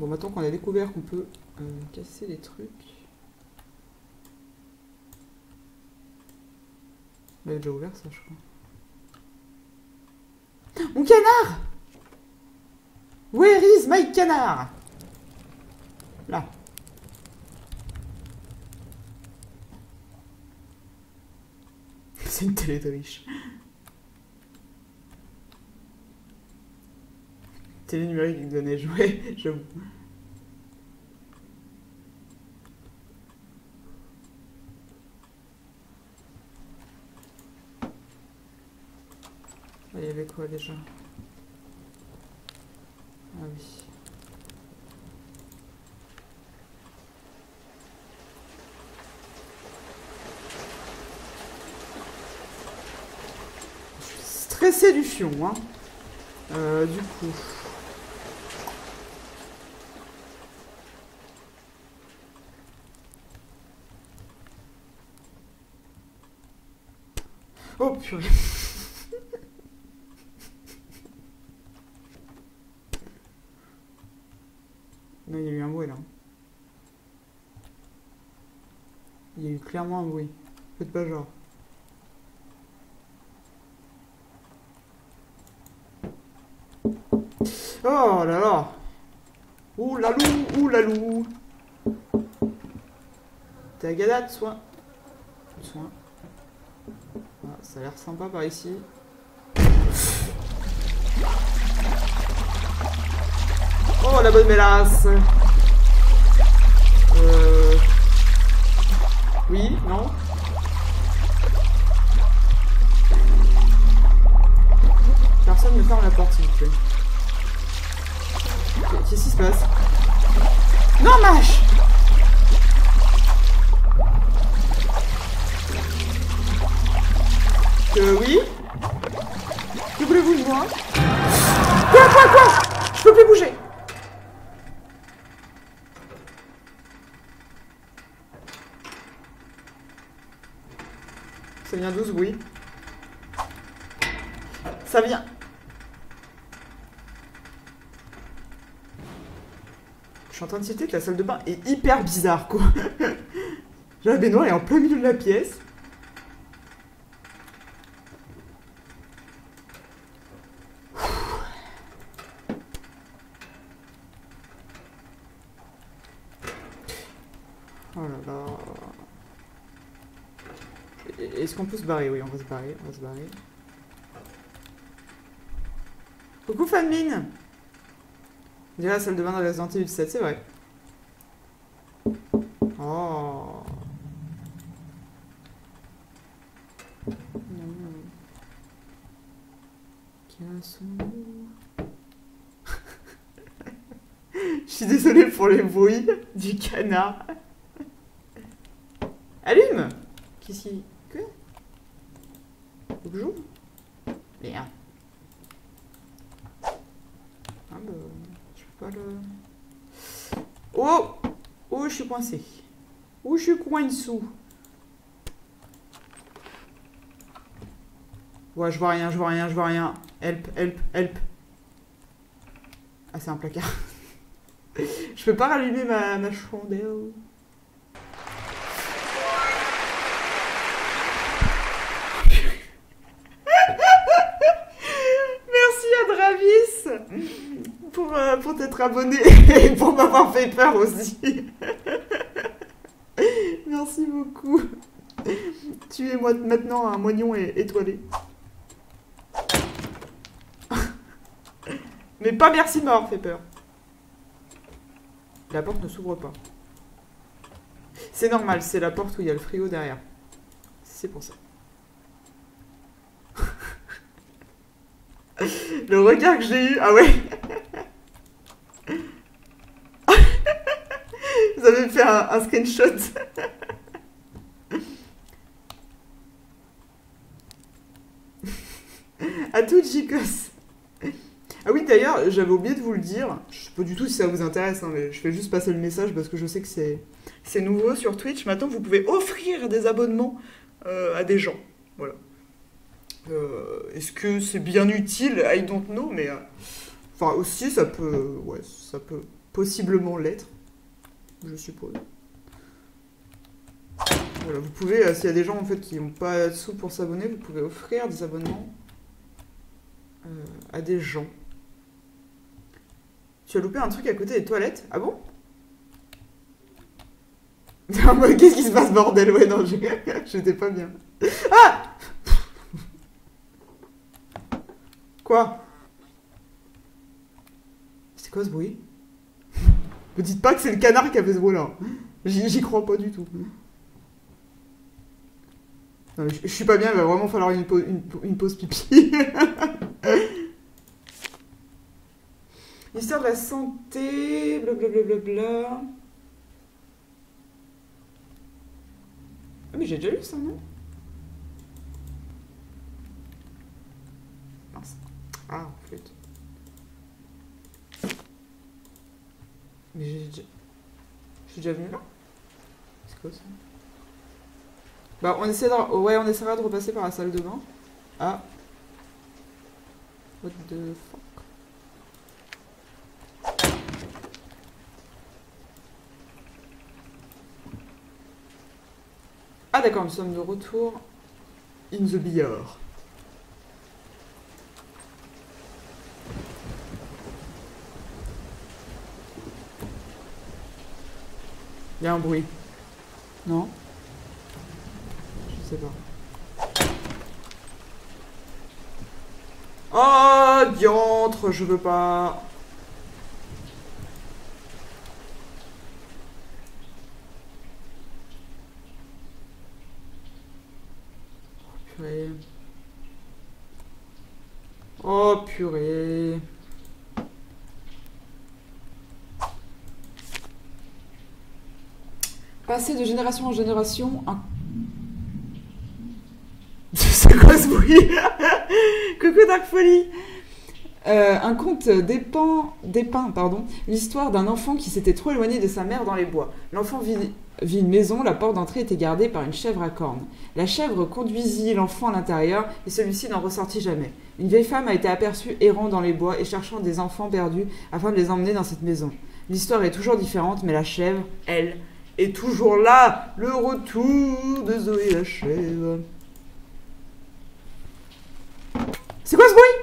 Bon, maintenant qu'on a découvert qu'on peut casser les trucs... On avait déjà ouvert ça, je crois. Mon canard! Where is my canard? Là. C'est une télé de riche. Télé numérique qui donnait jouer, j'avoue. Il y avait quoi déjà? Ah oui. Je suis stressée du fion, hein. Du coup... Oh purée. Non, il y a eu un bruit là. Il y a eu clairement un bruit. Faites pas genre. Oh là là. Ouh la loup, ouh la loup. T'es à Gadate, soin. Soin. Ah, ça a l'air sympa par ici. Oh la bonne mélasse. Oui, non. Personne ne ferme la porte s'il vous plaît. Qu'est-ce qui se passe? Non, mâche. Oui. Que voulez-vous de moi? Quoi? Je peux plus bouger. Ça vient d'où ce bruit? Ça vient. Je suis en train de citer que la salle de bain est hyper bizarre, quoi. La baignoire est en plein milieu de la pièce. Oh là là. Est-ce qu'on peut se barrer? Oui, on va se barrer, on va se barrer. Coucou Fanmine. On dirait la salle de bain de Resident Evil 7, c'est vrai. Oh. Je suis désolée pour les bruits du canard. Allume. Qu'est-ce qui... Que? Faut que j'ouvre? Merde. Ah bah... Je peux pas le... Oh! Oh, je suis coincée. Oh, je suis coincée. Ouais, je vois rien, je vois rien, je vois rien. Help, help, help. Ah, c'est un placard. Je peux pas rallumer ma chandelle. Merci à Dravis pour t'être abonné et pour m'avoir fait peur aussi. Merci beaucoup. Tu es maintenant un moignon étoilé. Mais pas merci mort, fait peur. La porte ne s'ouvre pas. C'est normal, c'est la porte où il y a le frigo derrière. C'est pour ça. Le regard que j'ai eu... Ah ouais. Vous avez fait un screenshot. À tout, Chicos. Ah oui, d'ailleurs, j'avais oublié de vous le dire. Je sais pas du tout si ça vous intéresse, hein, mais je fais juste passer le message parce que je sais que c'est nouveau sur Twitch. Maintenant, vous pouvez offrir des abonnements à des gens. Voilà. Est-ce que c'est bien utile? I don't know, mais... Enfin, aussi, ça peut... Ouais, ça peut... possiblement l'être, je suppose. Voilà, vous pouvez, s'il y a des gens en fait qui n'ont pas de sous pour s'abonner, vous pouvez offrir des abonnements à des gens. Tu as loupé un truc à côté des toilettes? Ah bon? Qu'est-ce qui se passe, bordel? Ouais, non, j'étais pas bien. Ah! Quoi? C'est quoi ce bruit? Me dites pas que c'est le canard qui a fait ce bruit-là. J'y crois pas du tout. Non, je suis pas bien, il va vraiment falloir une pause pipi. L'histoire de la santé, blablabla. Ah, mais j'ai déjà lu ça, non? Mince. Ah, flûte. Mais j'ai déjà venu là? C'est quoi ça? Bah, on essaiera de repasser par la salle de bain. Ah. What the fuck? Ah d'accord, nous sommes de retour in the billard. Il y a un bruit. Non? Je sais pas. Oh, diantre, je veux pas. Purée. Oh, purée. Passer de génération en génération un... C'est quoi ce bruit? Coucou Dark Folly. Un conte dépeint l'histoire d'un enfant qui s'était trop éloigné de sa mère dans les bois. L'enfant vit une maison, la porte d'entrée était gardée par une chèvre à cornes. La chèvre conduisit l'enfant à l'intérieur et celui-ci n'en ressortit jamais. Une vieille femme a été aperçue errant dans les bois et cherchant des enfants perdus afin de les emmener dans cette maison. L'histoire est toujours différente, mais la chèvre, elle, est toujours là. Le retour de Zoé la chèvre. C'est quoi ce bruit?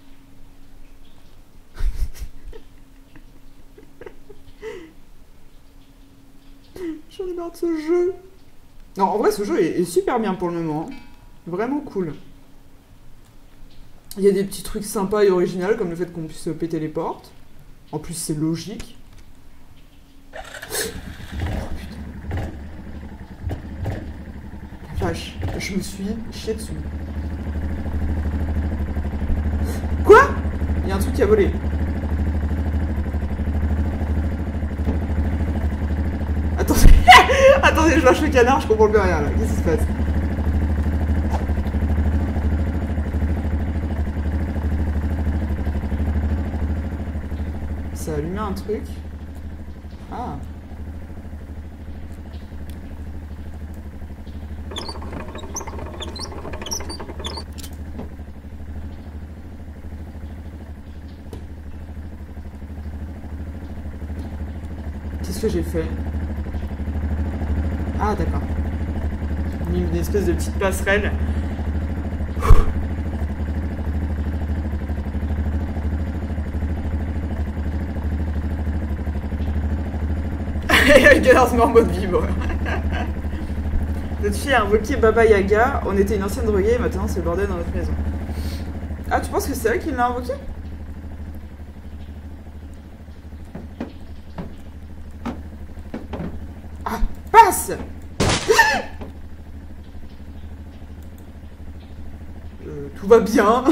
J'en ai marre de ce jeu. Non, en vrai, ce jeu est super bien pour le moment. Vraiment cool. Il y a des petits trucs sympas et originaux, comme le fait qu'on puisse péter les portes. En plus, c'est logique. Oh, putain. La vache, je me suis chié dessus. Quoi? Il y a un truc qui a volé. Attendez, attendez, je lâche le canard, je comprends plus rien là. Qu'est-ce qui se passe? Ça a allumé un truc. Ah. Qu'est-ce que j'ai fait? Ah, d'accord. J'ai mis une espèce de petite passerelle. Et le canard se met en mode vibre. Notre fille a invoqué Baba Yaga. On était une ancienne droguée et maintenant c'est le bordel dans notre maison. Ah, tu penses que c'est elle qui l'a invoqué? Ah, passe! Tout va bien.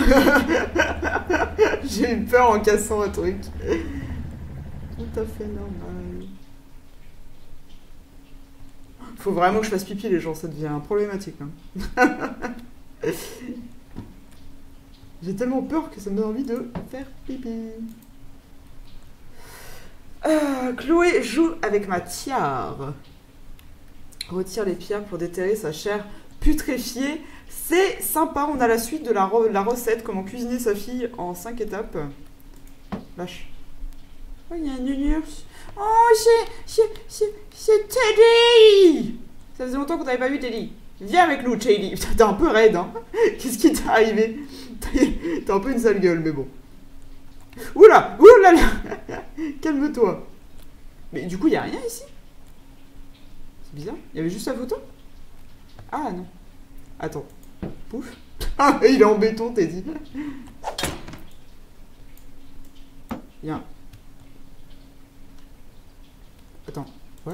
J'ai eu peur en cassant un truc. Tout à fait normal. Faut vraiment que je fasse pipi, les gens, ça devient problématique. Hein. J'ai tellement peur que ça me donne envie de faire pipi. Chloé joue avec ma tiare. Retire les pierres pour déterrer sa chair putréfiée. C'est sympa, on a la suite de la recette, comment cuisiner sa fille en 5 étapes. Lâche. Oh, il y a un nounours. Oh, c'est Teddy! Ça faisait longtemps qu'on t'avait pas vu, Teddy. Viens avec nous, Teddy. Putain, t'es un peu raide, hein. Qu'est-ce qui t'est arrivé? T'as un peu une sale gueule, mais bon. Oula! Oula là! Calme-toi. Mais du coup, il y a rien ici? C'est bizarre. Il y avait juste la photo? Ah, non. Attends. Pouf. Ah, il est en béton, Teddy. Il y a un... Attends, what?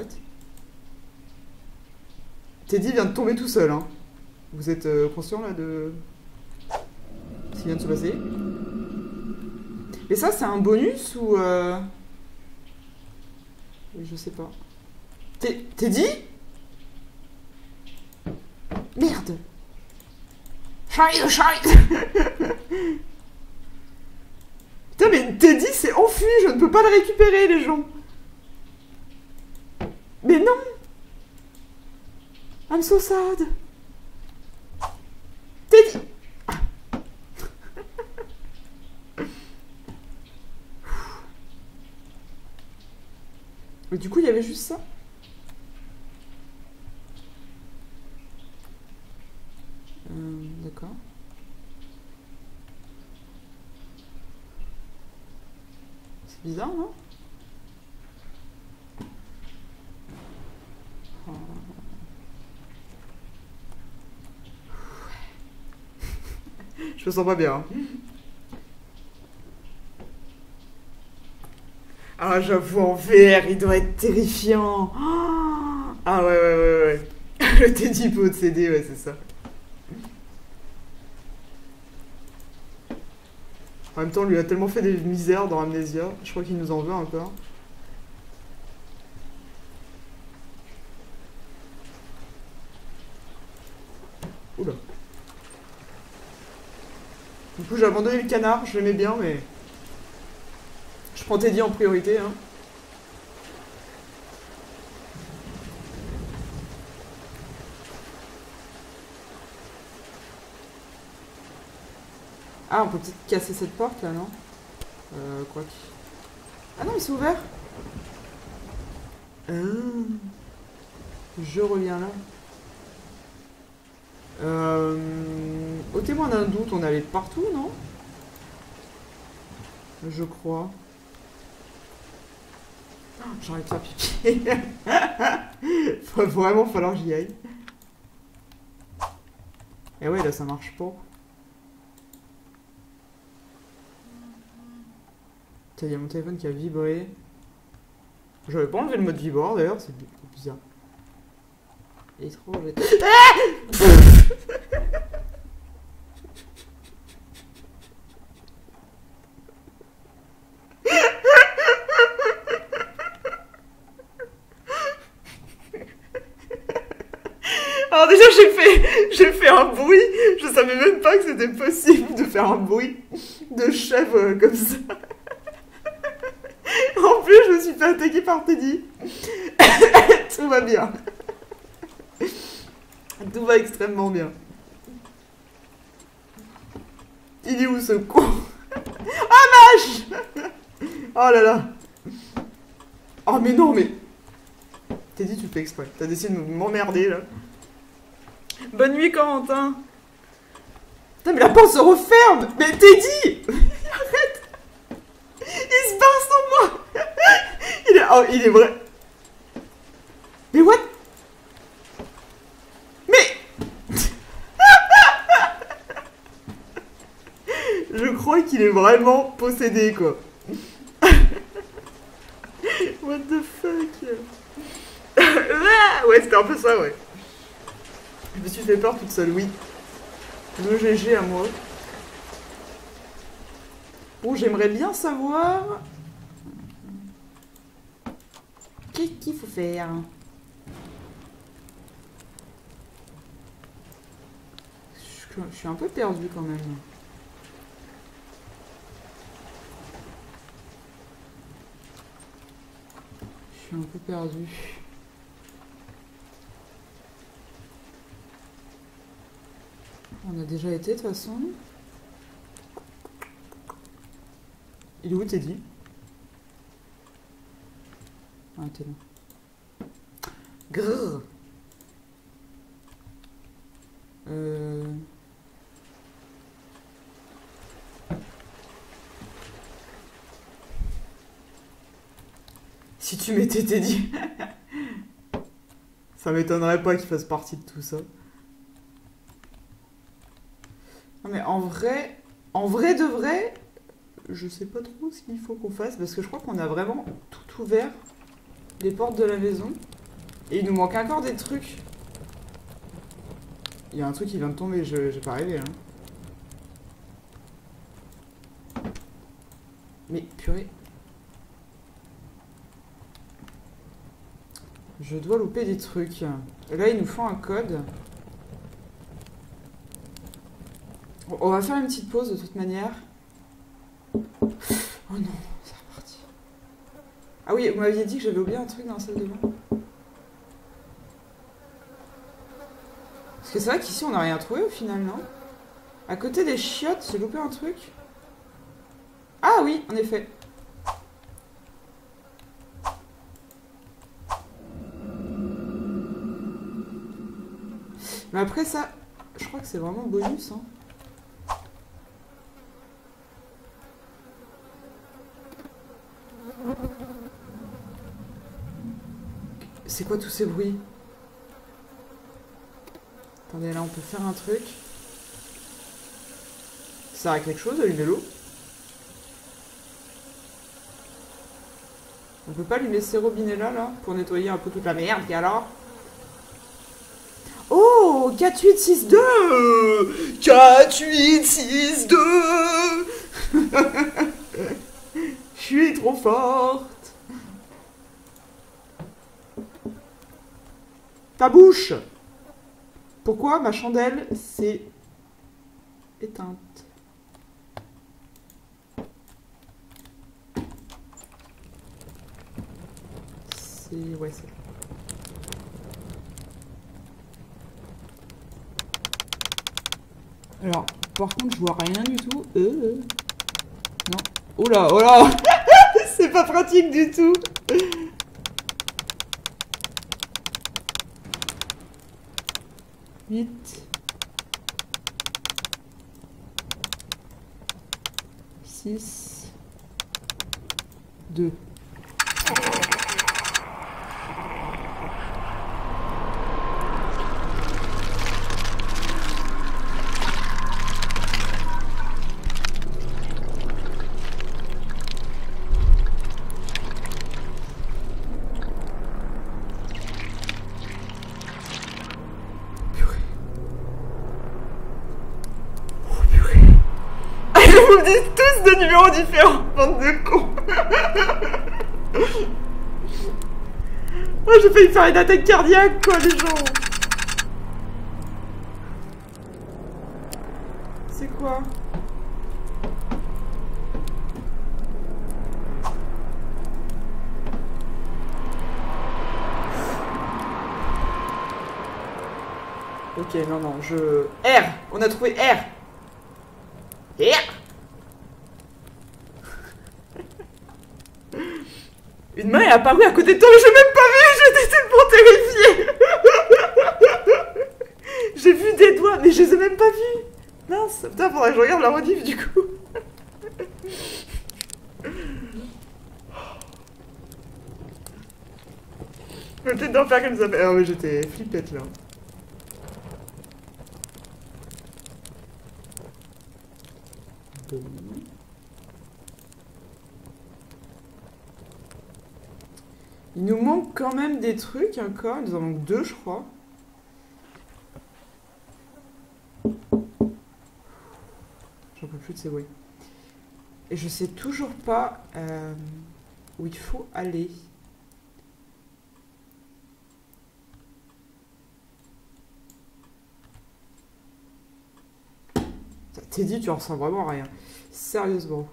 Teddy vient de tomber tout seul, hein. Vous êtes conscient, là, de... ce qui vient de se passer? Et ça, c'est un bonus, ou... Oui, je sais pas. Teddy? Merde! Scheiße! Putain, mais Teddy s'est enfui, je ne peux pas le récupérer, les gens. Mais non! I'm so sad. Teddy! Mais du coup, il y avait juste ça? D'accord. C'est bizarre, non? Oh. Je me sens pas bien. Hein. Ah, j'avoue, en VR, il doit être terrifiant. Ah ouais. Le Teddy peut CD, ouais, c'est ça. En même temps, lui a tellement fait des misères dans Amnesia. Je crois qu'il nous en veut encore. Oula. Du coup, j'ai abandonné le canard. Je l'aimais bien, mais... Je prends Teddy en priorité, hein. Ah, on peut peut-être casser cette porte, là, non? Quoi que... Ah non, mais c'est ouvert. Je reviens là. Au témoin d'un doute, on allait partout, non? Je crois. Oh, j'arrête de faire pipi. Va vraiment falloir que j'y aille. Et ouais, là, ça marche pas. Il y a mon téléphone qui a vibré. J'avais pas enlevé le mode vibreur d'ailleurs, c'est bizarre. Étrange. Alors déjà j'ai fait un bruit, je savais même pas que c'était possible de faire un bruit de chèvre comme ça. En plus, je me suis fait attaquer par Teddy. Tout va bien. Tout va extrêmement bien. Il est où ce con? Ah vache! Oh là là. Oh mais non mais... Teddy, tu fais exprès. T'as décidé de m'emmerder là. Bonne nuit Corentin. Putain mais la porte se referme. Mais Teddy! Arrête! Il se barre sans moi. Il est vrai. Mais what? Mais... Je crois qu'il est vraiment possédé, quoi. What the fuck? Ouais, c'était un peu ça, ouais. Je me suis fait peur toute seule, oui. Le GG à moi. Bon, j'aimerais bien savoir... Qu'est-ce qu'il faut faire? Je suis un peu perdu quand même. Je suis un peu perdu. On a déjà été de toute façon. Il est où Teddy? Ah, t'es là. Grrr. Si tu m'étais dit. Ça m'étonnerait pas qu'il fasse partie de tout ça. Non mais en vrai de vrai, je sais pas trop ce qu'il faut qu'on fasse parce que je crois qu'on a vraiment tout ouvert les portes de la maison et il nous manque encore des trucs. Il y a un truc qui vient de tomber, j'ai pas rêvé hein. Mais purée. Je dois louper des trucs. Et là, ils nous font un code. On va faire une petite pause de toute manière. Oh non, c'est reparti. Ah oui, vous m'aviez dit que j'avais oublié un truc dans la salle de bain. Parce que c'est vrai qu'ici, on n'a rien trouvé au final, non? À côté des chiottes, j'ai loupé un truc. Ah oui, en effet. Mais après ça, je crois que c'est vraiment bonus. Hein. C'est quoi tous ces bruits? Attendez, là on peut faire un truc. Ça sert à quelque chose, allumer l'eau? On peut pas allumer ces robinets là, pour nettoyer un peu toute la merde qu'il y a là? Oh, 4862 4862 Je suis trop forte. Ta bouche. Pourquoi ma chandelle s'est éteinte? C'est... ouais, c'est... Alors, par contre, je vois rien du tout. Non. Oh là, oh là. C'est pas pratique du tout. Huit. 6. 2. Vous me dites tous des numéros différents, bande de cons. Oh, j'ai failli faire une attaque cardiaque, quoi, les gens. C'est quoi? Ok, non, non, R. On a trouvé R. R. Une main est apparue à côté de toi, mais j'ai même pas vu, j'étais tellement terrifiée. J'ai vu des doigts, mais je les ai même pas vus. Mince, putain, faudrait que je regarde la rediff du coup. Je vais peut-être d'en faire comme ça. Ah mais j'étais flippette là. Bon. Il nous manque quand même des trucs encore. Il nous en manque 2, je crois. J'en peux plus de ces bruits. Et je sais toujours pas où il faut aller. T'es dit, tu ressens vraiment rien. Sérieusement.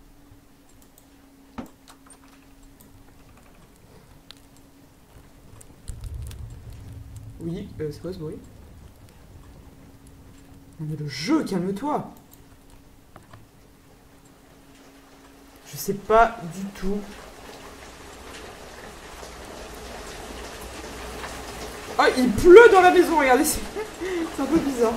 Oui, c'est quoi ce bruit? Non mais le jeu, calme-toi. Je sais pas du tout Ah, il pleut dans la maison, regardez, c'est un peu bizarre.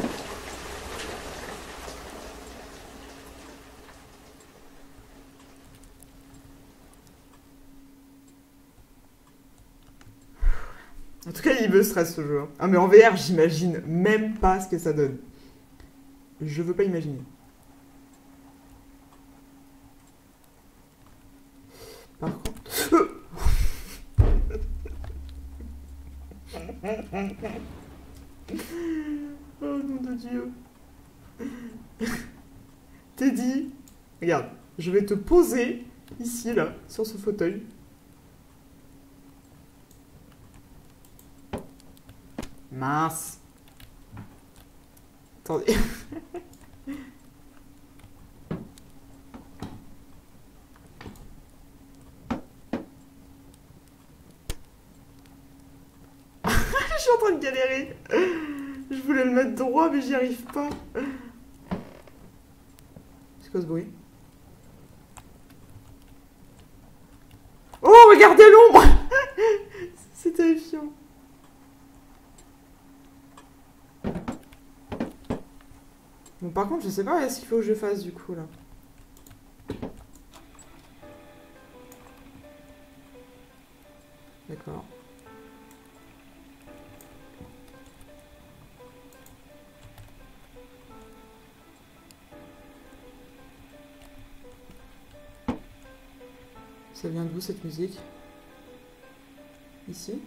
En tout cas, il me stresse ce jeu. Ah, mais en VR, j'imagine même pas ce que ça donne. Je veux pas imaginer. Par contre... Oh nom de Dieu. Teddy, regarde, je vais te poser ici, là, sur ce fauteuil. Mince. Attendez. Je suis en train de galérer. Je voulais le mettre droit, mais j'y arrive pas. C'est quoi ce bruit? Oh, regardez l'ombre. C'est terrifiant. Bon, par contre, je sais pas ce qu'il faut que je fasse du coup là. D'accord. Ça vient d'où cette musique? Ici?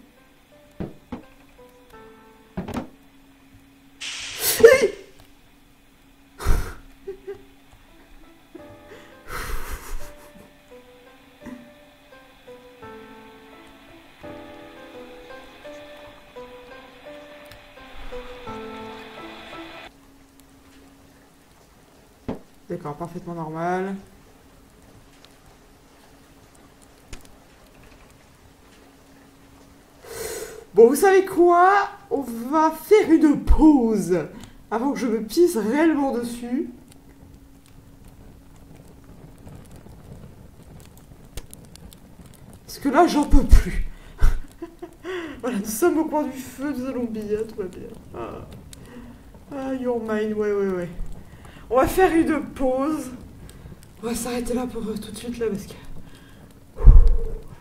D'accord, parfaitement normal. Bon, vous savez quoi? On va faire une pause avant que je me pisse réellement dessus. Parce que là, j'en peux plus. Voilà, nous sommes au coin du feu, nous allons bien, tout va bien. Ah, you're mine, ouais. On va faire une pause. On va s'arrêter là pour tout de suite, là, parce que...